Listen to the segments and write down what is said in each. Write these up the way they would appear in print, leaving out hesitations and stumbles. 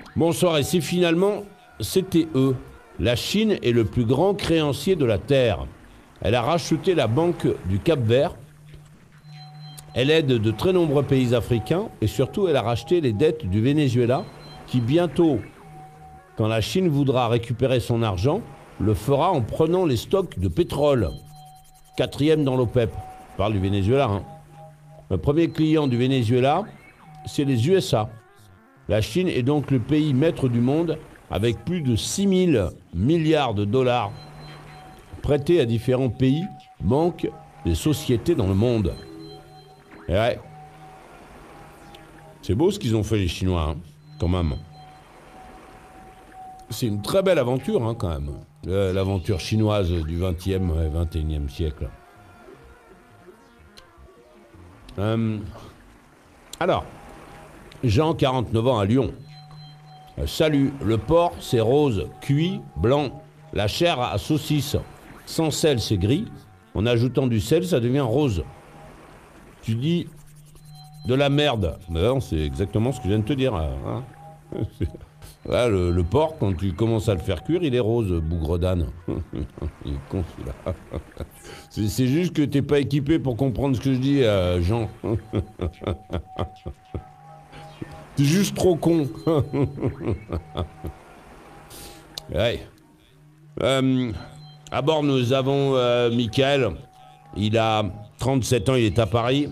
Bonsoir, et si finalement c'était eux, la Chine est le plus grand créancier de la Terre. Elle a racheté la banque du Cap-Vert. Elle aide de très nombreux pays africains et surtout elle a racheté les dettes du Venezuela qui bientôt, quand la Chine voudra récupérer son argent, le fera en prenant les stocks de pétrole. Quatrième dans l'OPEP. Je parle du Venezuela. Hein. Le premier client du Venezuela, c'est les USA. La Chine est donc le pays maître du monde avec plus de 6 000 milliards de dollars prêtés à différents pays, banques et sociétés dans le monde. Et ouais. C'est beau ce qu'ils ont fait les Chinois, hein, quand même. C'est une très belle aventure, hein, quand même. L'aventure chinoise du 20e et 21e siècle. Alors, Jean, 49 ans, à Lyon. Salut, le porc, c'est rose, cuit, blanc. La chair à saucisse. Sans sel, c'est gris. En ajoutant du sel, ça devient rose. Tu dis de la merde. Mais non, c'est exactement ce que je viens de te dire. Hein. Là, le porc, quand tu commences à le faire cuire, il est rose, bougre d'âne. Il est con, celui-là. C'est juste que t'es pas équipé pour comprendre ce que je dis, Jean. T'es juste trop con. Ouais. À bord, nous avons Michael. Il a 37 ans, il est à Paris.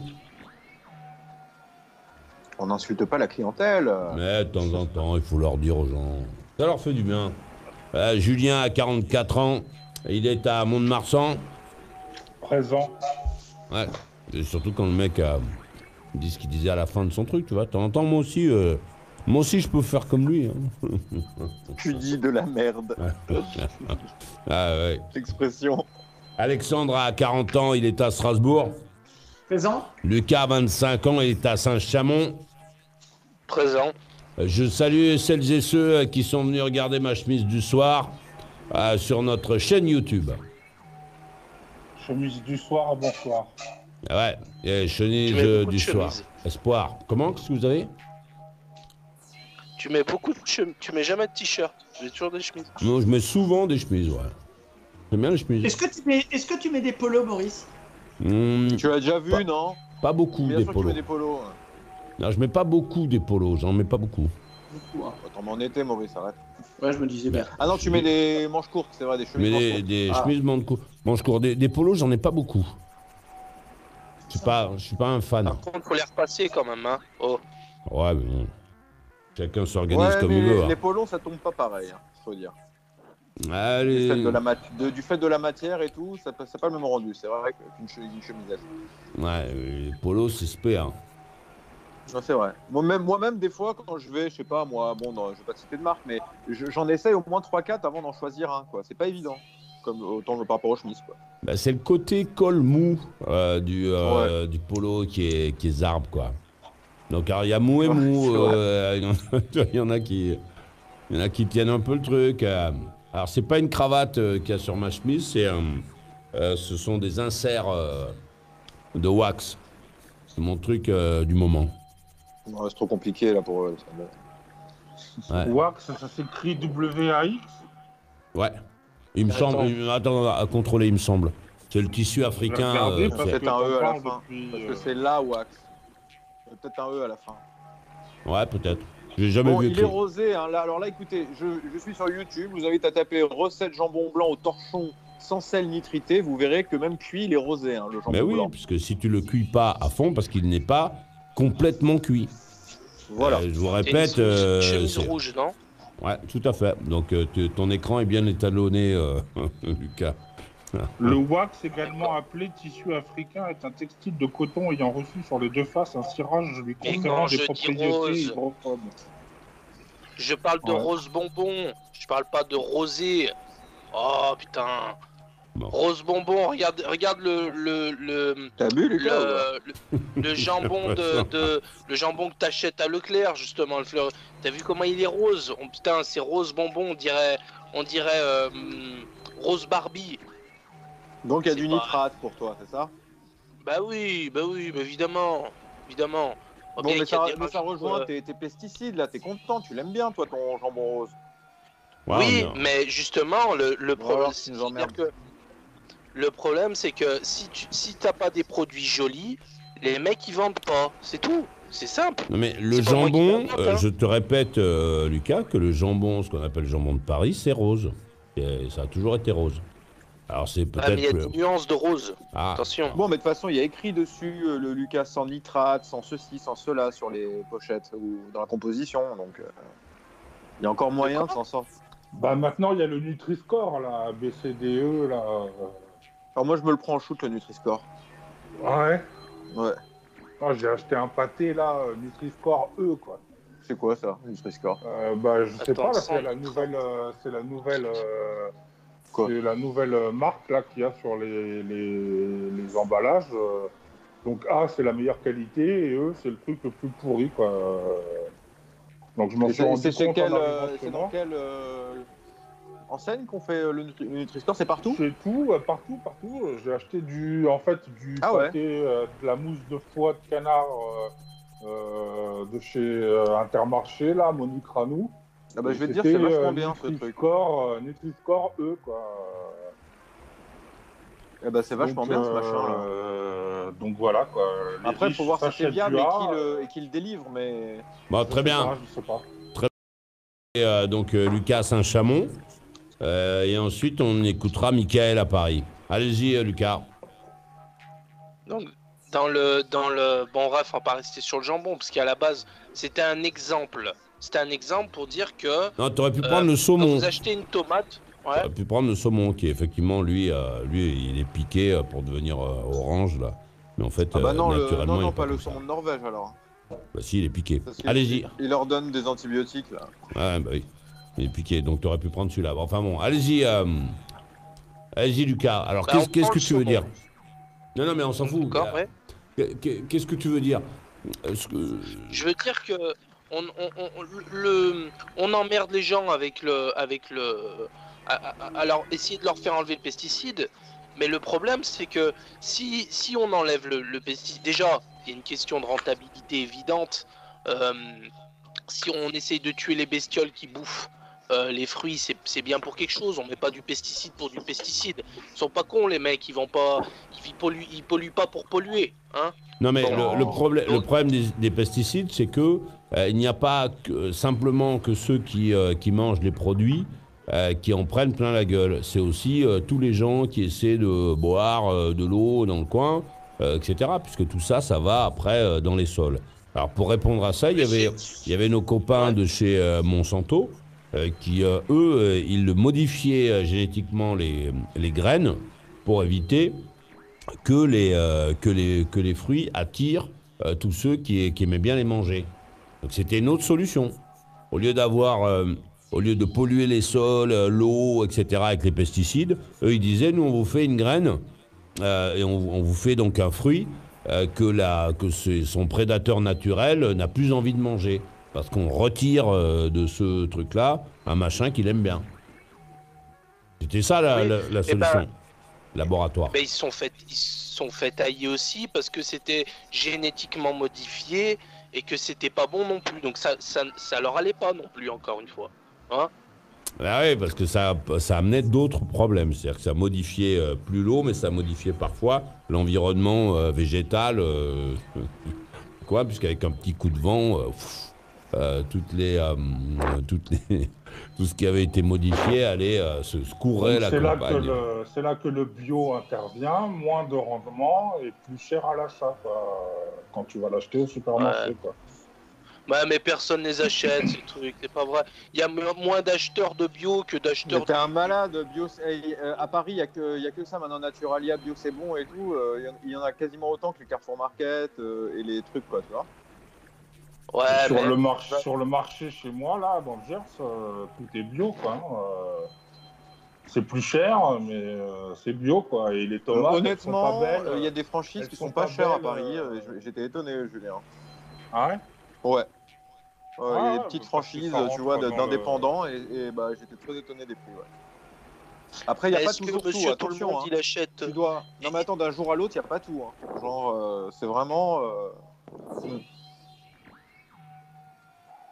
On n'insulte pas la clientèle. Mais de temps en temps, il faut leur dire aux gens. Ça leur fait du bien. Julien a 44 ans. Il est à Mont-de-Marsan. Présent. Ouais. Et surtout quand le mec dit ce qu'il disait à la fin de son truc, tu vois. De temps en temps, moi aussi, je peux faire comme lui. Hein. Tu dis de la merde. Ah ouais. L'expression. Alexandre a 40 ans, il est à Strasbourg. Présent. Lucas a 25 ans, il est à Saint-Chamond. Présent. Je salue celles et ceux qui sont venus regarder ma chemise du soir sur notre chaîne YouTube. Chemise du soir, bonsoir. Ouais, et chemise du soir. Espoir. Comment? Qu'est-ce que vous avez? Tu mets beaucoup de chemises. Tu mets jamais de t-shirt. J'ai toujours des chemises. Non, je mets souvent des chemises, ouais. J'aime bien les chemises. Est-ce que tu mets des polos, Maurice? Tu as déjà vu, non? Pas beaucoup Bien des sûr que tu polos. mets des polos. Non, je mets pas beaucoup des polos, j'en mets pas beaucoup. Beaucoup, hein. T'en mets en été, Maurice, arrête. Ouais, je me disais bien. Ah non, tu mets des manches courtes, c'est vrai, des chemises manches courtes. Des chemises manches courtes. Des polos, j'en ai pas beaucoup. Je suis pas un fan. Par contre, faut les repasser quand même, hein. Oh. Ouais, mais bon. Chacun s'organise Ouais, comme mais il veut. les Hein. polos, ça tombe pas pareil, hein, faut dire. Allez. Du fait de la matière et tout, c'est pas le même rendu, c'est vrai qu'une chemisette. Ouais, les polos, c'est spé, hein. Non, c'est vrai. Moi-même, des fois, quand je vais, je sais pas, moi, bon, non, je vais pas te citer de marque, mais j'en essaye au moins 3-4 avant d'en choisir un, quoi. C'est pas évident, comme autant par rapport aux chemises, quoi. Bah, c'est le côté col mou du polo qui est zarbe, quoi. Donc, alors, il y a mou et mou. Il y en a qui tiennent un peu le truc. Alors, c'est pas une cravate qu'il y a sur ma chemise, ce sont des inserts de wax. C'est mon truc du moment. Non, c'est trop compliqué, là, pour eux. Ouais. Wax, ça s'écrit W-A-X. Ouais. Il me semble. Attends, à contrôler, il me semble. C'est le tissu africain. Peut-être un E à la fin. Parce Depuis, que c'est la wax. Peut-être un E à la fin. Ouais, peut-être. J'ai jamais vu. Il est rosé, hein. Là, alors là, écoutez, je suis sur YouTube. Vous avez à taper recette jambon blanc au torchon sans sel nitrité. Vous verrez que même cuit, il est rosé, hein, le jambon Mais oui, blanc. puisque si tu le cuis pas à fond, parce qu'il n'est pas complètement cuit. Voilà. Je vous répète. Chemise rouge, non? Ouais, tout à fait. Donc ton écran est bien étalonné, Lucas. Le wax, également appelé tissu africain, est un textile de coton ayant reçu sur les deux faces un cirage lui conférant des propriétés hygrophobes. Je parle de rose bonbon, je parle pas de rosé. Oh putain. Bon. Rose bonbon, regarde le T'as bu, Lucas? le jambon le jambon que t'achètes à Leclerc justement. T'as vu comment il est rose? Putain, c'est rose bonbon, on dirait rose Barbie. Donc il y a du nitrate pour toi, c'est ça? Bah oui, évidemment. Bon, Bon, bien mais qu'il y a ça, des mais ça rajouts, rejoint tes pesticides, là, t'es content, tu l'aimes bien, toi, ton jambon rose. Ouais, oui, on est- mais justement, le problème, Alors, tu nous emmerdes. le problème, c'est que si t'as pas des produits jolis, les mecs ils vendent pas. C'est tout. C'est simple. Non mais le C'est pas moi qui jambon, l'invente, hein. je te répète, Lucas, que le jambon, ce qu'on appelle le jambon de Paris, c'est rose. Et ça a toujours été rose. Alors c'est Ah, mais il y a peut-être... des nuances de rose. Ah, Attention. Bon, mais de toute façon, il y a écrit dessus le Lucas sans nitrate, sans ceci, sans cela sur les pochettes ou dans la composition. Donc, il y a encore moyen de s'en sortir. Bah maintenant il y a le Nutri-Score là, BCDE là. Alors, moi, je me le prends en shoot, le Nutri-Score. Ouais. Ouais. Ah, j'ai acheté un pâté là, Nutri-Score E quoi. C'est quoi ça, le Nutri-Score? Bah je sais Attends, pas, là, sans- Quoi? c'est la nouvelle marque là qu'il y a sur les emballages. Donc A c'est la meilleure qualité et E c'est le truc le plus pourri quoi. Donc je m'en Et suis rendu c'est chez compte quel, en arrivant chez c'est dans moi. quelle enseigne qu'on fait le Nutri-Score? C'est partout? C'est tout, partout. J'ai acheté du Ah ouais. pâté, de la mousse de foie de canard de chez Intermarché, là, Monique Ranou. Ah bah, je vais te dire, C'était, c'est vachement bien ce truc. Nutri-Score E, quoi. Eh bah, c'est vachement Donc, bien ce machin là. Donc voilà, quoi. Les Après, il riches faut voir si c'est s'achètent viable du et A, qui le délivre, mais. bon, très bien. Je sais pas. Et, donc Lucas Saint-Chamond. Et ensuite, on écoutera Michael à Paris. Allez-y, Lucas. Donc, bon, bref, on va pas rester sur le jambon, parce qu'à la base, c'était un exemple. C'était un exemple pour dire que Non, tu aurais pu prendre le quand saumon. vous achetez une tomate, Tu ouais, aurais pu prendre le saumon, qui effectivement, lui, il est piqué pour devenir orange, là. Mais en fait, Ah bah non, naturellement, il non, est pas le comme ça. saumon de Norvège alors. Bah si, il est piqué. Parce que Allez-y. Il leur donne des antibiotiques là. Ouais, bah oui. Il est piqué, donc tu aurais pu prendre celui-là. Enfin bon, allez-y. Allez-y, Lucas. Alors, bah, qu'est-ce on prend que le tu veux saumon. dire? Non, mais on s'en fout. D'accord, ouais. Qu'est-ce que tu veux dire? Je veux dire que on emmerde les gens avec alors essayer de leur faire enlever le pesticide, mais le problème c'est que si on enlève le pesticide, déjà il y a une question de rentabilité évidente. Si on essaye de tuer les bestioles qui bouffent les fruits, c'est bien pour quelque chose. On met pas du pesticide pour du pesticide. Ils sont pas cons les mecs, ils polluent pas pour polluer, hein. Non, mais Bon. le problème des pesticides, c'est que il n'y a pas simplement que ceux qui mangent les produits qui en prennent plein la gueule. C'est aussi tous les gens qui essaient de boire de l'eau dans le coin, etc. Puisque tout ça, ça va après dans les sols. Alors pour répondre à ça, il y avait nos copains de chez Monsanto qui, eux, ils modifiaient génétiquement les graines pour éviter que les fruits attirent tous ceux qui aimaient bien les manger. Donc c'était une autre solution. Au lieu de polluer les sols, l'eau, etc. avec les pesticides, eux ils disaient, nous on vous fait une graine et on vous fait donc un fruit que son prédateur naturel n'a plus envie de manger. Parce qu'on retire de ce truc-là un machin qu'il aime bien. C'était ça la solution. Laboratoire. Mais ils se sont fait tailler aussi parce que c'était génétiquement modifié et que c'était pas bon non plus. Donc ça leur allait pas non plus, encore une fois. Hein? Ah oui, parce que ça amenait d'autres problèmes. C'est-à-dire que ça modifiait plus l'eau, mais ça modifiait parfois l'environnement végétal. Quoi, puisqu'avec un petit coup de vent, tout ce qui avait été modifié allait se courait la campagne. C'est là que le bio intervient, moins de rendement et plus cher à l'achat, quand tu vas l'acheter au supermarché. Ouais. Quoi. Ouais, mais personne les achète, ces trucs, c'est pas vrai. Il y a moins d'acheteurs de bio que d'acheteurs T'es un malade, bio. À Paris, il y a que ça maintenant, Naturalia, bio c'est bon et tout. Il y en a quasiment autant que les Carrefour Market et les trucs, quoi, tu vois. Ouais, Sur le marché chez moi, là, dans le Gers, tout est bio, quoi. Hein. C'est plus cher, mais c'est bio, quoi. Et les tomates, honnêtement, elles sont pas belles. il y a des franchises qui sont sont pas pas chères à belles, Paris. J'étais étonné, Julien. Ah ouais? Ouais. Il y a Ah, des petites parce que franchises, ça tu vois, rentre dans d'indépendants et bah, j'étais très étonné des prix, ouais. Après, il n'y a pas est-ce que toujours tout, monsieur tout le attention. monde, Hein. il achète... Tu dois... Non mais attends, d'un jour à l'autre, il n'y a pas tout. Hein. Genre, c'est vraiment...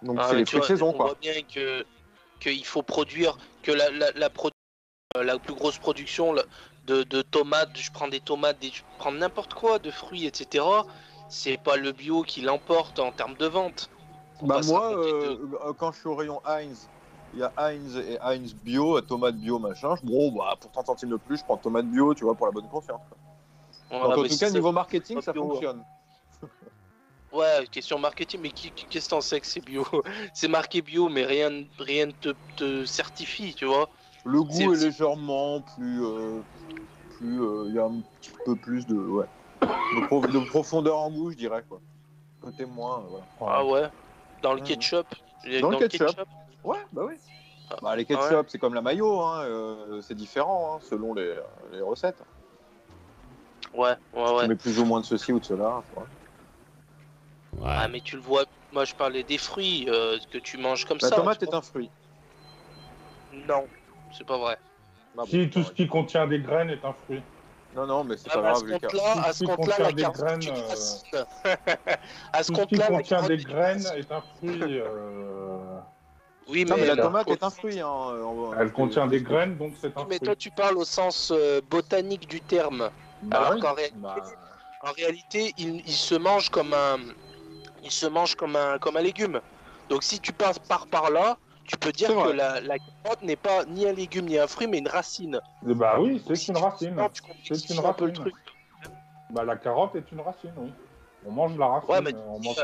Donc Ah, c'est mais les tu fruits de vois, saison, on quoi. voit bien qu'il faut produire, que la plus grosse production de tomates, je prends des tomates, je prends n'importe quoi, de fruits, etc. C'est pas le bio qui l'emporte en termes de vente. On Bah va se moi, raconter quand je suis au rayon Heinz, il y a Heinz et Heinz bio, tomates bio, machin. Bon, bah, pour 30 centimes de plus, je prends tomate bio, tu vois, pour la bonne conscience, quoi. Ouais, Donc en mais tout c'est cas, ça, niveau c'est marketing, pas ça bio, hein. fonctionne. Ouais, question marketing, mais qu'est-ce que t'en sais que c'est bio? C'est marqué bio, mais rien ne te certifie, tu vois. Le goût est C'est- légèrement il y a un petit peu plus ouais, de profondeur en goût, je dirais, quoi. Côté moins, voilà. Ah ouais, dans le Ouais, ouais. ketchup. Dans le Dans le ketchup. ketchup. Ouais, bah oui. Ah, Bah, les ah ouais. ketchup, c'est comme la mayo, hein, c'est différent, hein, selon les recettes. Ouais, ouais, Tu ouais. mets plus ou moins de ceci ou de cela. Ouais. Ah, Ouais. mais tu le vois, moi je parlais des fruits que tu manges comme La ça. tomate Tu est vois. un fruit. Non, c'est pas vrai. Ah bon, Si tout bon, ce qui contient des graines est un fruit. non, mais c'est Ah, pas mais grave, Lucas. Tout à ce ce qui compte-là, contient la des carotte graines, est une racine. À ce tout ce qui compte-là, la contient carotte des est une graines racine. est un fruit. Oui, Non, mais mais la Lucas. tomate est un fruit, hein. Elle contient des graines, donc c'est oui, un mais fruit. toi tu parles au sens botanique du terme. Bah Alors oui. Bah, en réalité, il se mange comme un légume. Donc si tu passes par là, tu peux C'est dire que vrai. la carotte n'est pas ni un légume ni un fruit, mais une racine. bah oui, Donc c'est si une tu dis racine. non, tu C'est une complexifies un peu le racine. truc. Bah la carotte est une racine, oui. On mange la Ouais, racine. mais On mange...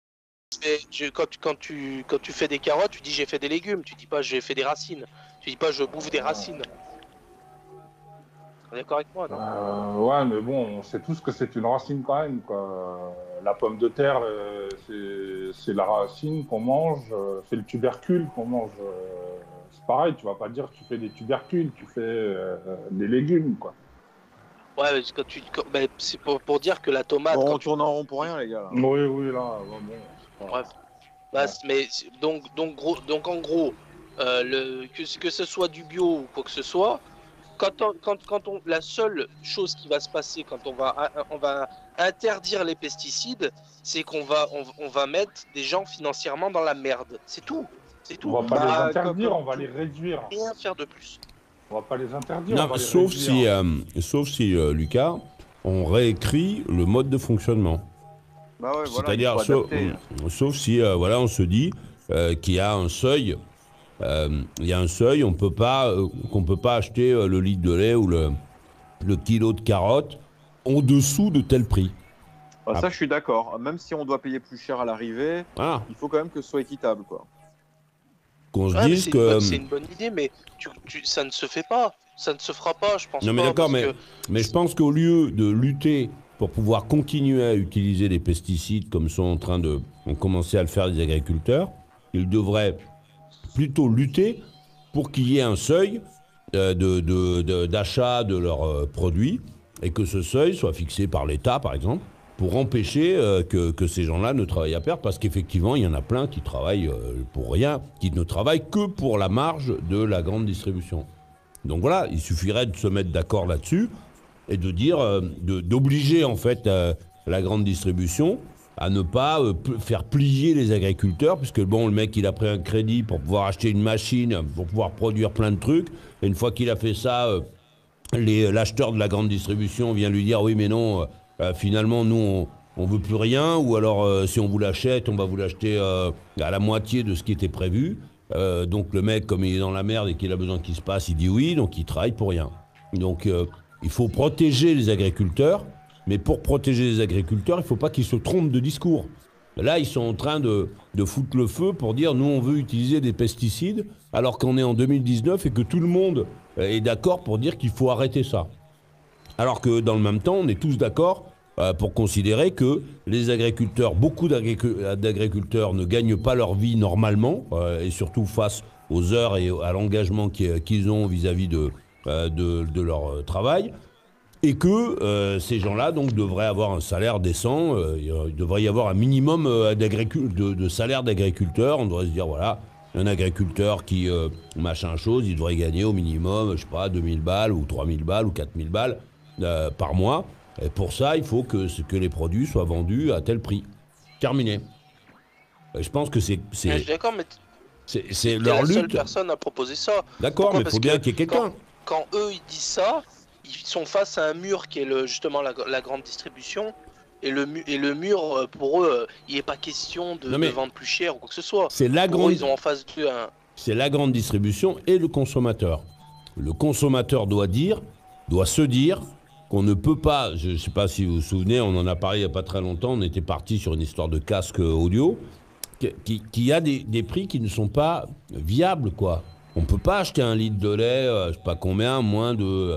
quand tu fais des carottes, tu dis j'ai fait des légumes. Tu dis pas j'ai fait des racines. Tu dis pas je bouffe des racines. T'es d'accord avec moi, non? Ouais, mais bon, on sait tous que c'est une racine quand même, quoi. La pomme de terre, c'est la racine qu'on mange, c'est le tubercule qu'on mange. C'est pareil, tu vas pas dire que tu fais des tubercules, tu fais des légumes, quoi. Ouais, mais ben, c'est pour dire que la tomate, Bon, quand on tu. tourne en rond pour rien, les gars, là. Oui, oui, là, ouais, bon, c'est Ouais, pas... bah, Ouais. donc en gros, que ce soit du bio ou quoi que ce soit, la seule chose qui va se passer quand on va interdire les pesticides, c'est qu'on va mettre des gens financièrement dans la merde. C'est tout. C'est On tout. va pas les Bah, interdire, on va tout. les réduire. Rien faire de plus. On va pas les interdire, on Non, va les sauf réduire. si Lucas, on réécrit le mode de fonctionnement. Bah ouais, voilà, il C'est-à-dire, faut adapter. sauf si voilà, on se dit qu'il y a un seuil. Il y a un seuil, qu'on peut pas acheter le litre de lait ou le kilo de carottes au-dessous de tel prix. Bah, Ah. ça, je suis d'accord. Même si on doit payer plus cher à l'arrivée, Voilà. il faut quand même que ce soit équitable, quoi. Qu'on se Ouais, mais dise que... c'est une bonne idée, mais ça ne se fait pas. Ça ne se fera pas, je pense Non mais pas, d'accord, parce que mais je pense qu'au lieu de lutter pour pouvoir continuer à utiliser des pesticides comme ont commencé à le faire les agriculteurs, ils devraient plutôt lutter pour qu'il y ait un seuil d'achat de leurs produits et que ce seuil soit fixé par l'État, par exemple, pour empêcher que ces gens-là ne travaillent à perte, parce qu'effectivement, il y en a plein qui travaillent pour rien, qui ne travaillent que pour la marge de la grande distribution. Donc voilà, il suffirait de se mettre d'accord là-dessus et de dire, d'obliger en fait la grande distribution à ne pas faire plier les agriculteurs, puisque bon, le mec il a pris un crédit pour pouvoir acheter une machine, pour pouvoir produire plein de trucs, et une fois qu'il a fait ça, l'acheteur de la grande distribution vient lui dire oui mais non, finalement nous on veut plus rien, ou alors si on vous l'achète, on va vous l'acheter à la moitié de ce qui était prévu. Donc le mec, comme il est dans la merde et qu'il a besoin qu'il se passe, il dit oui, donc il travaille pour rien. Donc il faut protéger les agriculteurs, mais pour protéger les agriculteurs, il ne faut pas qu'ils se trompent de discours. Là, ils sont en train de foutre le feu pour dire nous on veut utiliser des pesticides, alors qu'on est en 2019 et que tout le monde est d'accord pour dire qu'il faut arrêter ça. Alors que dans le même temps, on est tous d'accord pour considérer que les agriculteurs, beaucoup d'agriculteurs ne gagnent pas leur vie normalement, et surtout face aux heures et à l'engagement qu'ils ont vis-à-vis de leur travail, et que ces gens-là donc devraient avoir un salaire décent. Il devrait y avoir un minimum de salaire d'agriculteur. On devrait se dire voilà, un agriculteur qui machin chose, il devrait gagner au minimum, je sais pas, 2000 balles ou 3000 balles ou 4000 balles par mois. Et pour ça, il faut que les produits soient vendus à tel prix. Terminé. Je pense que Je suis d'accord, mais c'est t'es leur la seule lutte. personne à proposer ça. D'accord, Pourquoi mais il Parce faut bien que qu'il y ait quelqu'un. Quand eux ils disent ça, ils sont face à un mur qui est justement la grande distribution. Et le mur, pour eux, il n'est pas question Non, de mais vendre plus cher ou quoi que ce soit. C'est la Pour grande. eux, ils ont en face d'eux un. C'est la grande distribution et le consommateur. Le consommateur doit se dire qu'on ne peut pas, je ne sais pas si vous vous souvenez, on en a parlé il n'y a pas très longtemps, on était parti sur une histoire de casque audio, qui a des prix qui ne sont pas viables, quoi. On ne peut pas acheter un litre de lait, je ne sais pas combien, moins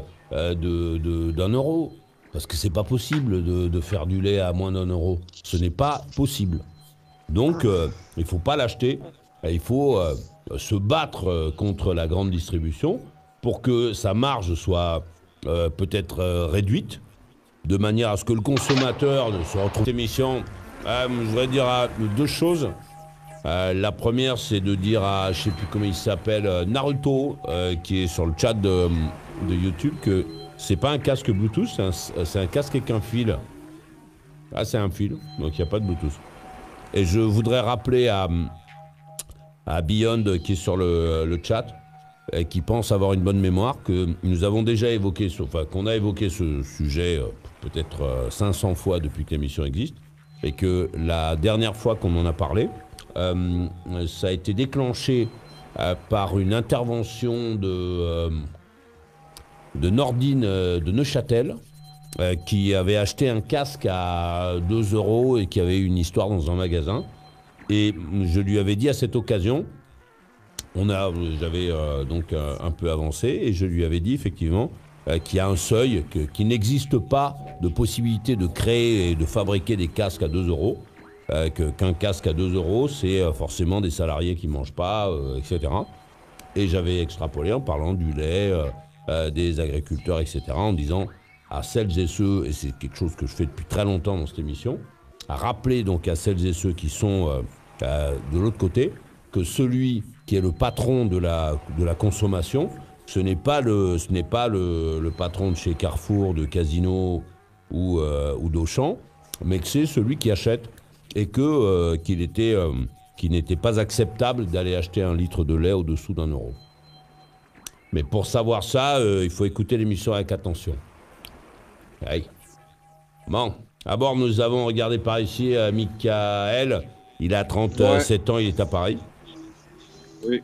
d'un euro. Parce que c'est pas possible de faire du lait à moins d'un euro. Ce n'est pas possible. Donc, il ne faut pas l'acheter. Il faut se battre contre la grande distribution pour que sa marge soit peut-être réduite, de manière à ce que le consommateur ne se retrouve. Cette émission, je voudrais dire deux choses. La première, c'est de dire à, je ne sais plus comment il s'appelle, Naruto, qui est sur le chat de YouTube, que c'est pas un casque Bluetooth, c'est un casque avec un fil. Ah, c'est un fil, donc il n'y a pas de Bluetooth. Et je voudrais rappeler à Beyond, qui est sur le chat, et qui pense avoir une bonne mémoire, que nous avons déjà évoqué, qu'on a évoqué ce sujet peut-être 500 fois depuis que l'émission existe, et que la dernière fois qu'on en a parlé, ça a été déclenché par une intervention de Nordine de Neuchâtel, qui avait acheté un casque à 2 € et qui avait eu une histoire dans un magasin. Et je lui avais dit à cette occasion, j'avais donc un peu avancé, et je lui avais dit effectivement qu'il y a un seuil, qu'il n'existe pas de possibilité de créer et de fabriquer des casques à 2 €, qu'un casque à 2 €, c'est forcément des salariés qui ne mangent pas, etc. Et j'avais extrapolé en parlant du lait, des agriculteurs, etc., en disant à celles et ceux, et c'est quelque chose que je fais depuis très longtemps dans cette émission, à rappeler donc à celles et ceux qui sont de l'autre côté, que celui qui est le patron de la consommation, ce n'est pas le patron de chez Carrefour, de Casino ou d'Auchan, mais que c'est celui qui achète, et qu'il n'était pas acceptable d'aller acheter un litre de lait au-dessous d'1 €. Mais pour savoir ça, il faut écouter l'émission avec attention. Allez. Bon, à bord, nous avons regardé par ici Michael. Il a 37 ans, il est à Paris. Oui.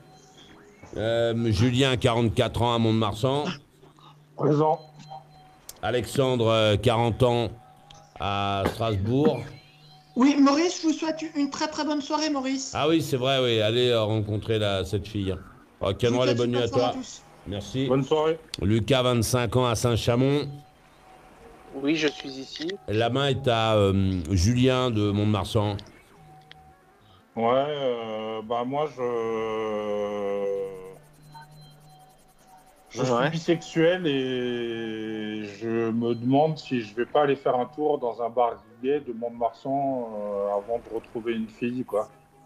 Julien, 44 ans, à Mont-de-Marsan. Présent. Alexandre, 40 ans, à Strasbourg. Oui, Maurice, je vous souhaite une très très bonne soirée, Maurice. Ah oui, c'est vrai, oui. Allez rencontrer cette fille. Quelle les bonne nuit à toi. Merci. Bonne soirée. Lucas, 25 ans, à Saint-Chamond. Oui, je suis ici. La main est à Julien de Mont-de-Marsan. Ouais, moi je suis bisexuel et je me demande si je vais pas aller faire un tour dans un bar gay de Mont-de-Marsan avant de retrouver une fille, quoi.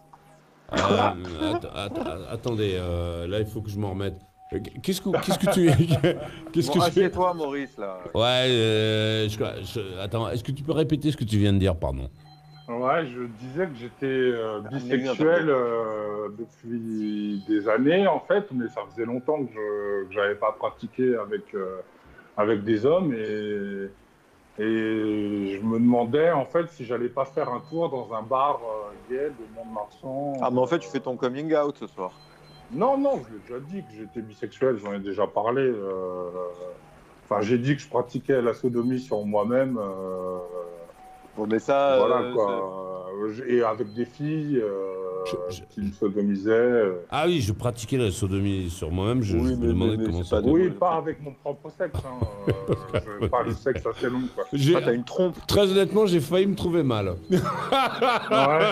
Attendez, là il faut que je m'en remette. Qu'est-ce que tu... Assieds-toi, Maurice, là. Ouais, attends, est-ce que tu peux répéter ce que tu viens de dire, pardon? Ouais, je disais que j'étais bisexuel depuis des années, en fait, mais ça faisait longtemps que je n'avais pas pratiqué avec des hommes, et je me demandais, en fait, si j'allais pas faire un tour dans un bar gay de Mont-de-Marsan. Ah, mais en fait, tu fais ton coming out ce soir. Non, je l'ai déjà dit que j'étais bisexuel, j'en ai déjà parlé. Enfin, j'ai dit que je pratiquais la sodomie sur moi-même. Bon, mais ça. Voilà, quoi. Et avec des filles qui me sodomisaient. Ah oui, je pratiquais la sodomie sur moi-même, je me demandais comment ça... Oui, pas avec mon propre sexe. Pas le sexe assez long, quoi. T'as une trompe. Très honnêtement, j'ai failli me trouver mal. Ouais.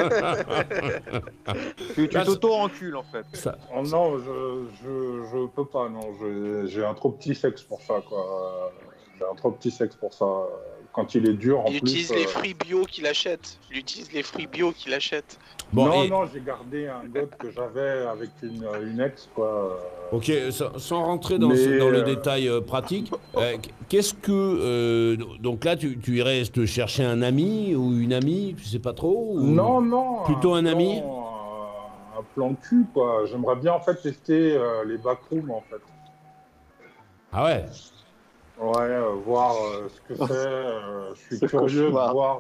Tu t'auto-encules, en fait. Oh, non, je peux pas, non. J'ai un trop petit sexe pour ça, quoi. J'ai un trop petit sexe pour ça. quand il est dur en Il plus. utilise les fruits bio qu'il achète. Il utilise les fruits bio qu'il achète. Bon, non, et- non, j'ai gardé un god que j'avais avec une ex, quoi. Ok, sans rentrer dans, Mais, dans le détail pratique, qu'est-ce que... donc là, tu irais te chercher un ami ou une amie, tu sais pas trop ou... Non, non. Plutôt un ami un plan cul, quoi. J'aimerais bien, en fait, tester les backrooms, en fait. Ah ouais. Ouais, voir ce que c'est. Je suis curieux de cauchemar. voir...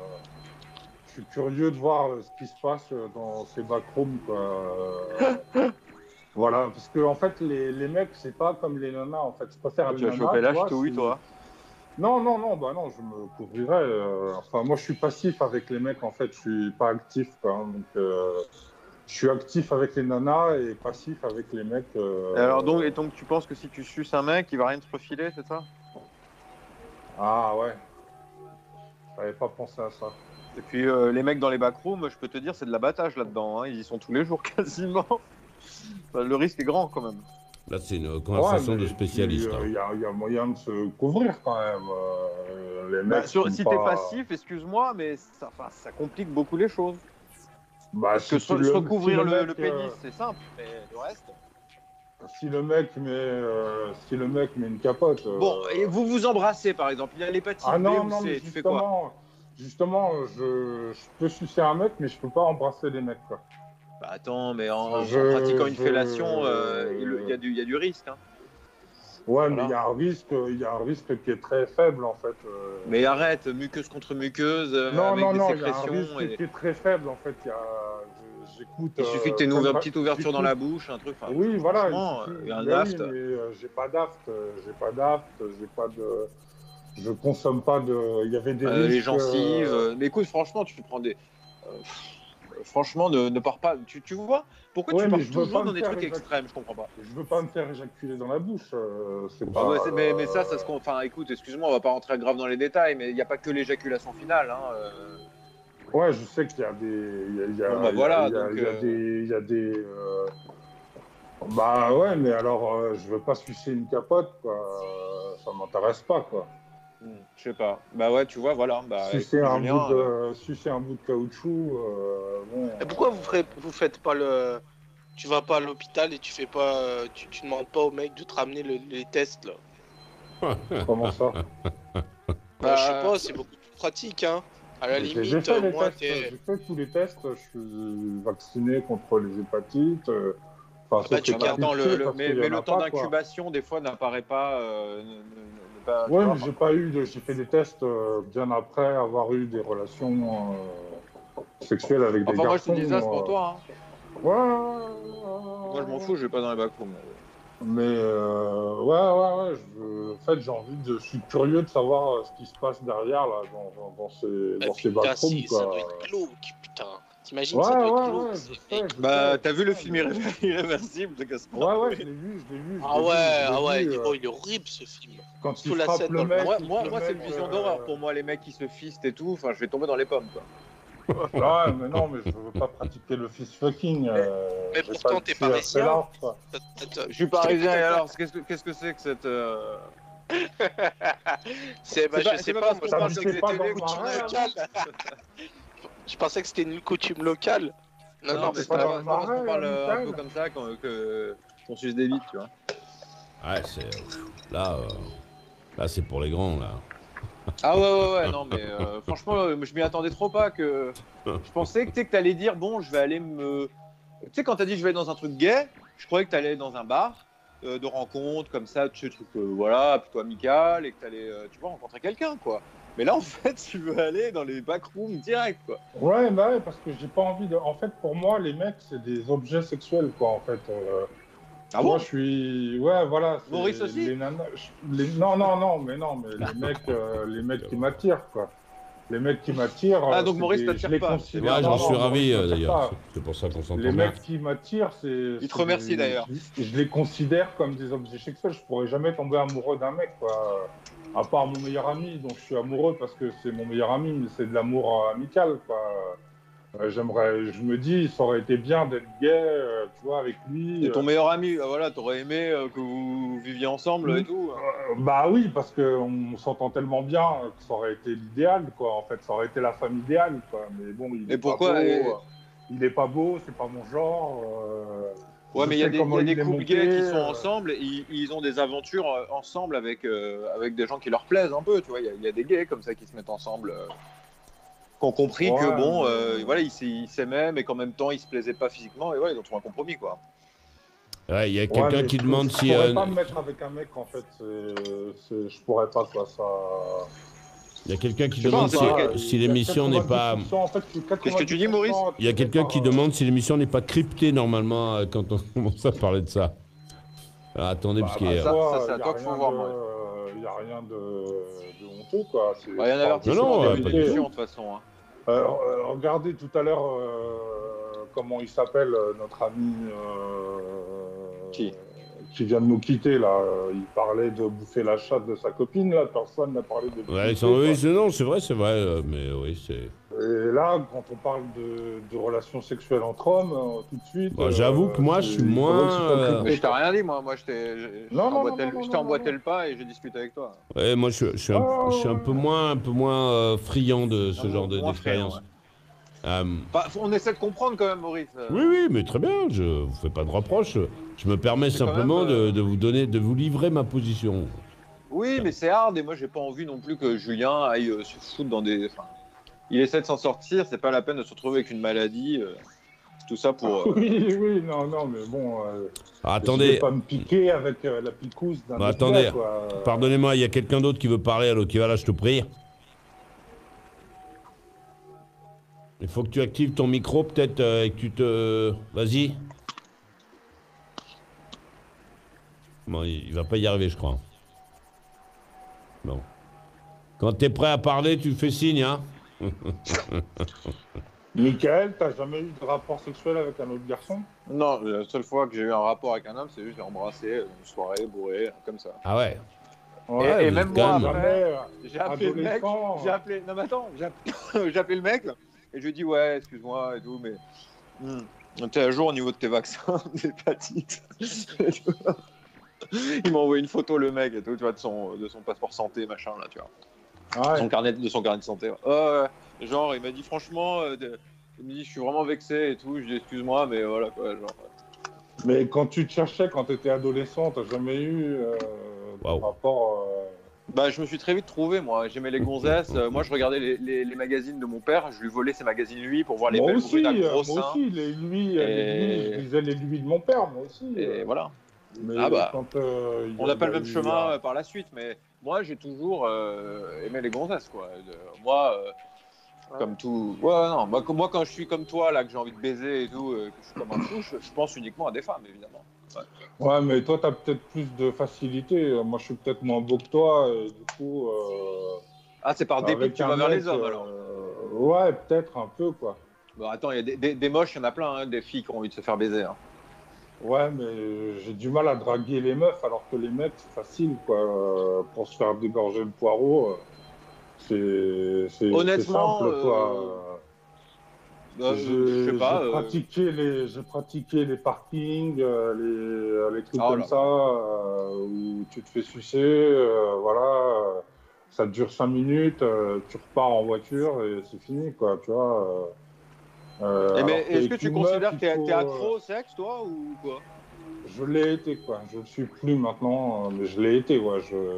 je suis curieux de voir ce qui se passe dans ces backrooms, quoi. Voilà, parce que en fait, les mecs, c'est pas comme les nanas, en fait. Je préfère les Tu vas nanas, choper tu la vois, ch'touille, si- toi. Non, non, non, bah non, je me couvrirais. Enfin, moi, je suis passif avec les mecs, en fait. Je suis pas actif, quoi. Hein, donc, je suis actif avec les nanas et passif avec les mecs. Et alors, donc, tu penses que si tu suces un mec, il va rien te refiler, c'est ça? Ah ouais. J'avais pas pensé à ça. Et puis, les mecs dans les backrooms, je peux te dire, c'est de l'abattage là-dedans. Hein. Ils y sont tous les jours quasiment. Enfin, le risque est grand quand même. Là, c'est une conversation Ouais, mais de spécialistes. Il y a moyen de se couvrir quand même. Les mecs. Si sont t'es pas- passif, excuse-moi, mais ça complique beaucoup les choses. Bah, Parce que si se recouvrir si le mec, pénis, c'est simple, mais le reste. si le mec met une capote. Bon, et vous vous embrassez par exemple. Il y a l'hépatite Ah B non, ou non, C. mais Tu fais quoi? justement, je peux sucer un mec, mais je peux pas embrasser les mecs, quoi. Bah, attends, mais en Je- pratiquant une je- fellation, il y a du risque. Hein. Ouais, Voilà. mais il y a un risque qui est très faible, en fait. Mais arrête, muqueuse contre muqueuse, non, avec non, des non, il y a un sécrétions. risque qui est très faible, en fait. J'écoute. Il suffit que tu aies une petite ouverture dans la bouche, un truc. Enfin, Oui, voilà. franchement, il y a un ben aft. oui, mais j'ai pas d'aft, j'ai pas de. Je consomme pas de. Il y avait des risques. Les gencives. Mais écoute, franchement, tu prends des. Franchement, ne pars pas. Tu vois? Pourquoi Ouais, tu mais pars je veux toujours pas dans me des faire trucs éjaculer. extrêmes? Je comprends pas. Je veux pas me faire éjaculer dans la bouche. C'est Ah pas. ouais, mais ça se compte. Enfin, écoute, excuse-moi, on va pas rentrer grave dans les détails, mais il n'y a pas que l'éjaculation finale. Hein. Ouais, je sais qu'il y a des. Bon, bah voilà, donc, il y a des. Bah ouais, mais alors, je veux pas sucer une capote, quoi. Ça m'intéresse pas, quoi. Je sais pas. Bah ouais, tu vois, voilà. Bah, Sucer, écoute, un Julien, bout sucer un bout de caoutchouc, bon. Et pourquoi vous faites pas le. Tu vas pas à l'hôpital et tu fais pas. Tu demandes pas au mec de te ramener les tests là. Comment ça? Bah, je sais pas, c'est beaucoup plus pratique, hein. À la J'ai limite, fait les moi, tests, j'ai fait tous les tests, je suis vacciné contre les hépatites. Enfin, bah, sauf tu l'hépatite gardes Attends, C, parce mais qu'il y en le a temps pas, quoi. d'incubation, des fois, n'apparaît pas. Pas tu Ouais, vois, mais j'ai pas eu j'ai fait des tests bien après avoir eu des relations sexuelles avec des Enfin, moi, je te garçons. dis ça, c'est pour toi. Hein. Ouais, Moi, je m'en fous, je vais pas dans les backrooms. Mais ouais, en fait, je suis curieux de savoir ce qui se passe derrière là, dans ces putain, backrooms, ça quoi. doit être glauque, putain. T'imagines, Ouais, ça doit être ouais, glauque. ouais, c'est- je sais. Bah, t'as vu le film Irréversible de Gaspard? Ouais, je l'ai vu. Ah ouais, il est horrible ce film. Quand Sous il la frappe scène le dans le- mec, Moi, le c'est mec, une vision d'horreur pour moi, les mecs qui se fistent et tout. Enfin, je vais tomber dans les pommes, quoi. Ouais, mais non, mais je veux pas pratiquer le fist fucking. Mais j'ai pourtant, pas t'es le pied assez parisien. large, quoi. Je suis parisien, et alors, qu'est-ce que c'est que cette. C'est, bah, je sais pas, moi, je Ça pensais me que fait pas c'était une dans le coutume marais, locale. Je pensais que c'était une coutume locale. Non, Non, non, mais c'est pas pas dans pas. le parce qu'on marais, parle un Michael. peu comme ça qu'on suce des bites, tu vois. Ouais, là, là c'est pour les grands, là. Ah ouais, non, mais franchement, je m'y attendais trop pas que. Je pensais que tu allais dire, bon, je vais aller me. Tu sais, quand t'as dit je vais aller dans un truc gay, je croyais que t'allais aller dans un bar de rencontre, comme ça, tu sais, truc, voilà, plutôt amical, et que t'allais, tu vois, rencontrer quelqu'un, quoi. Mais là, en fait, tu veux aller dans les backrooms direct, quoi. Ouais, bah ouais, parce que j'ai pas envie de. En fait, pour moi, les mecs, c'est des objets sexuels, quoi, en fait. Ah Moi, bon? je suis. Ouais, voilà. c'est Maurice aussi? les nanas... Non, mais les mecs qui m'attirent, quoi. Les mecs qui m'attirent. Ah, donc c'est Maurice des- t'attire je les pas. considère- Ouais, non, j'en non, suis Maurice ravi, m'attire d'ailleurs. pas. C'est pour ça qu'on s'entend Les bien. mecs qui m'attirent, c'est. Il te remercie, d'ailleurs. Je les considère comme des objets sexuels. Je pourrais jamais tomber amoureux d'un mec, quoi. À part mon meilleur ami, dont je suis amoureux parce que c'est mon meilleur ami, mais c'est de l'amour amical, quoi. Je me dis, ça aurait été bien d'être gay, tu vois, avec lui. Et ton meilleur ami, voilà, t'aurais aimé que vous viviez ensemble et tout. Bah oui, parce qu'on s'entend tellement bien que ça aurait été l'idéal, quoi. En fait, ça aurait été la femme idéale, quoi. Mais bon, il est pas beau. Il est pas beau, c'est pas mon genre. Ouais, mais il y a des couples monté, gays qui sont ensemble, ils ont des aventures ensemble avec des gens qui leur plaisent un peu, tu vois. Il y a des gays comme ça qui se mettent ensemble, qui ont compris que bon, voilà, ils s'aimaient, mais qu'en même temps ils se plaisaient pas physiquement, et voilà, ils ont trouvé un compromis, quoi. Ouais, il y a quelqu'un qui demande si. Je pourrais pas me mettre avec un mec, en fait. Je pourrais pas, quoi. Ça. Il y a quelqu'un qui demande si l'émission n'est pas. En fait, qu'est-ce que tu dis, Maurice? Il y a quelqu'un qui demande si l'émission n'est pas cryptée normalement quand on commence à parler de ça. Alors, attendez, parce qu'il y a. Ça, c'est à toi qu'il faut voir, moi. Il n'y a rien de honteux, quoi. Il y a un avertissement de l'émission, de toute façon. Regardez tout à l'heure, comment il s'appelle, notre ami. Qui vient de nous quitter, là. Il parlait de bouffer la chatte de sa copine, là. Personne n'a parlé de... Ouais, non, c'est vrai, mais oui, c'est... Et là, quand on parle de relations sexuelles entre hommes, tout de suite... Bon, j'avoue que moi, je suis moins... Mais je t'ai rien dit, moi je t'ai emboîté le pas et j'ai discuté avec toi. Ouais, moi, je suis un peu moins friand de ce genre d'expérience. On essaie de comprendre quand même, Maurice. Oui, mais très bien, je vous fais pas de reproches. Je me permets simplement de vous livrer ma position. Oui, mais c'est hard et moi j'ai pas envie non plus que Julien aille se foutre dans des... Enfin, il essaie de s'en sortir, c'est pas la peine de se retrouver avec une maladie, tout ça pour... Oui, non, mais bon... attendez... Je vais pas me piquer avec la picouse d'un attendez, gars, quoi. Pardonnez-moi, il y a quelqu'un d'autre qui veut parler, alors qui va là, je te prie. Il faut que tu actives ton micro, peut-être, et que tu te... Vas-y. Bon, il va pas y arriver, je crois. Bon. Quand t'es prêt à parler, tu fais signe, hein. Michael, t'as jamais eu de rapport sexuel avec un autre garçon? Non, la seule fois que j'ai eu un rapport avec un homme, c'est juste j'ai embrassé une soirée bourrée, comme ça. Ah ouais. Et même moi, après, j'ai appelé le mec, j'ai appelé le mec, et je lui ai dit, ouais, excuse-moi et tout, mais t'es à jour au niveau de tes vaccins d'hépatite. Il m'a envoyé une photo, le mec, et tout, tu vois, de son passeport santé, machin, là, tu vois. Ah ouais. De son carnet de santé. Genre, il m'a dit, franchement, il me dit, je suis vraiment vexé et tout, je dis, excuse-moi, mais voilà, quoi, genre... Mais quand tu te cherchais, quand tu étais adolescent, t'as jamais eu de rapport... Bah, je me suis très vite trouvé, moi. J'aimais les gonzesses. Moi, je regardais les magazines de mon père. Je lui volais ses magazines, lui, pour voir les belles brunes à gros seins. Moi aussi, je lisais les lui de mon père, moi aussi. Et voilà. Mais quand, on n'a pas le même chemin par la suite, mais moi, j'ai toujours aimé les gonzesses, quoi. Comme tout... Ouais, non. Moi, quand je suis comme toi, là, que j'ai envie de baiser et tout, que je suis comme un fou, je pense uniquement à des femmes, évidemment. Ouais, mais toi, t'as peut-être plus de facilité. Moi, je suis peut-être moins beau que toi, et du coup... c'est par dépit que tu vas vers les hommes, alors. Ouais, peut-être un peu, quoi. Bon, attends, il y a des moches, il y en a plein, hein, des filles qui ont envie de se faire baiser. Hein. Ouais, mais j'ai du mal à draguer les meufs, alors que les mecs, c'est facile, quoi. Pour se faire dégorger le poireau, c'est simple, quoi. J'ai pratiqué les parkings, les trucs comme ça, où tu te fais sucer, voilà, ça dure 5 minutes, tu repars en voiture et c'est fini, quoi, tu vois. Mais est-ce que tu considères que t'es accro au sexe, toi, ou quoi? Je l'ai été, quoi. Je le suis plus maintenant, mais je l'ai été, ouais.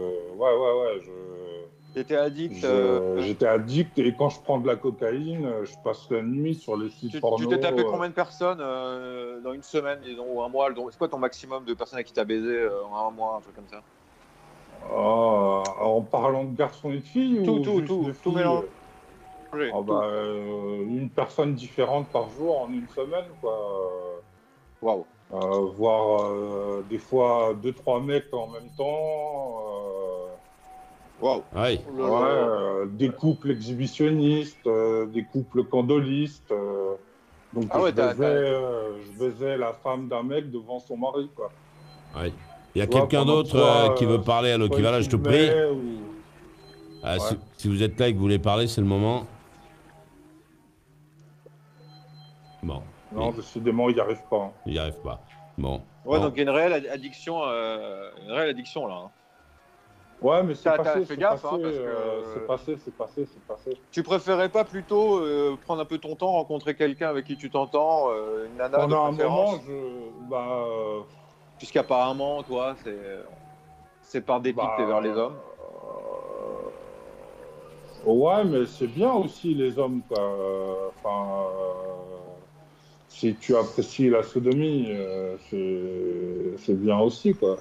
T'étais addict J'étais addict, et quand je prends de la cocaïne, je passe la nuit sur les sites porno. Tu t'es tapé combien de personnes dans une semaine, disons, ou un mois? C'est quoi ton maximum de personnes à qui t'as baisé en un mois, un truc comme ça? En parlant de garçons et de filles? Tout mélange. Une personne différente par jour en une semaine, quoi. Waouh. Voire des fois 2-3 mecs en même temps. Waouh. Ouais. Des couples exhibitionnistes, des couples candolistes. Donc je baisais la femme d'un mec devant son mari, quoi. Ouais. Il y a quelqu'un d'autre qui veut parler à l'Okivala, je te prie. Si vous êtes là et que vous voulez parler, c'est le moment. Bon. Non, décidément, il n'y arrive pas. Il n'y arrive pas. Bon. Ouais, Bon. donc il y a une réelle addiction, là. Hein. Ouais, mais c'est T'as passé, fait c'est gaffe, passé, hein, parce que- c'est passé. Tu préférais pas plutôt prendre un peu ton temps, rencontrer quelqu'un avec qui tu t'entends, une nana de Pendant un préférence, moment, puisqu'apparemment, toi, c'est par dépit que t'es vers les hommes. Ouais, mais c'est bien aussi les hommes, quoi. Si tu apprécies la sodomie, c'est bien aussi, quoi.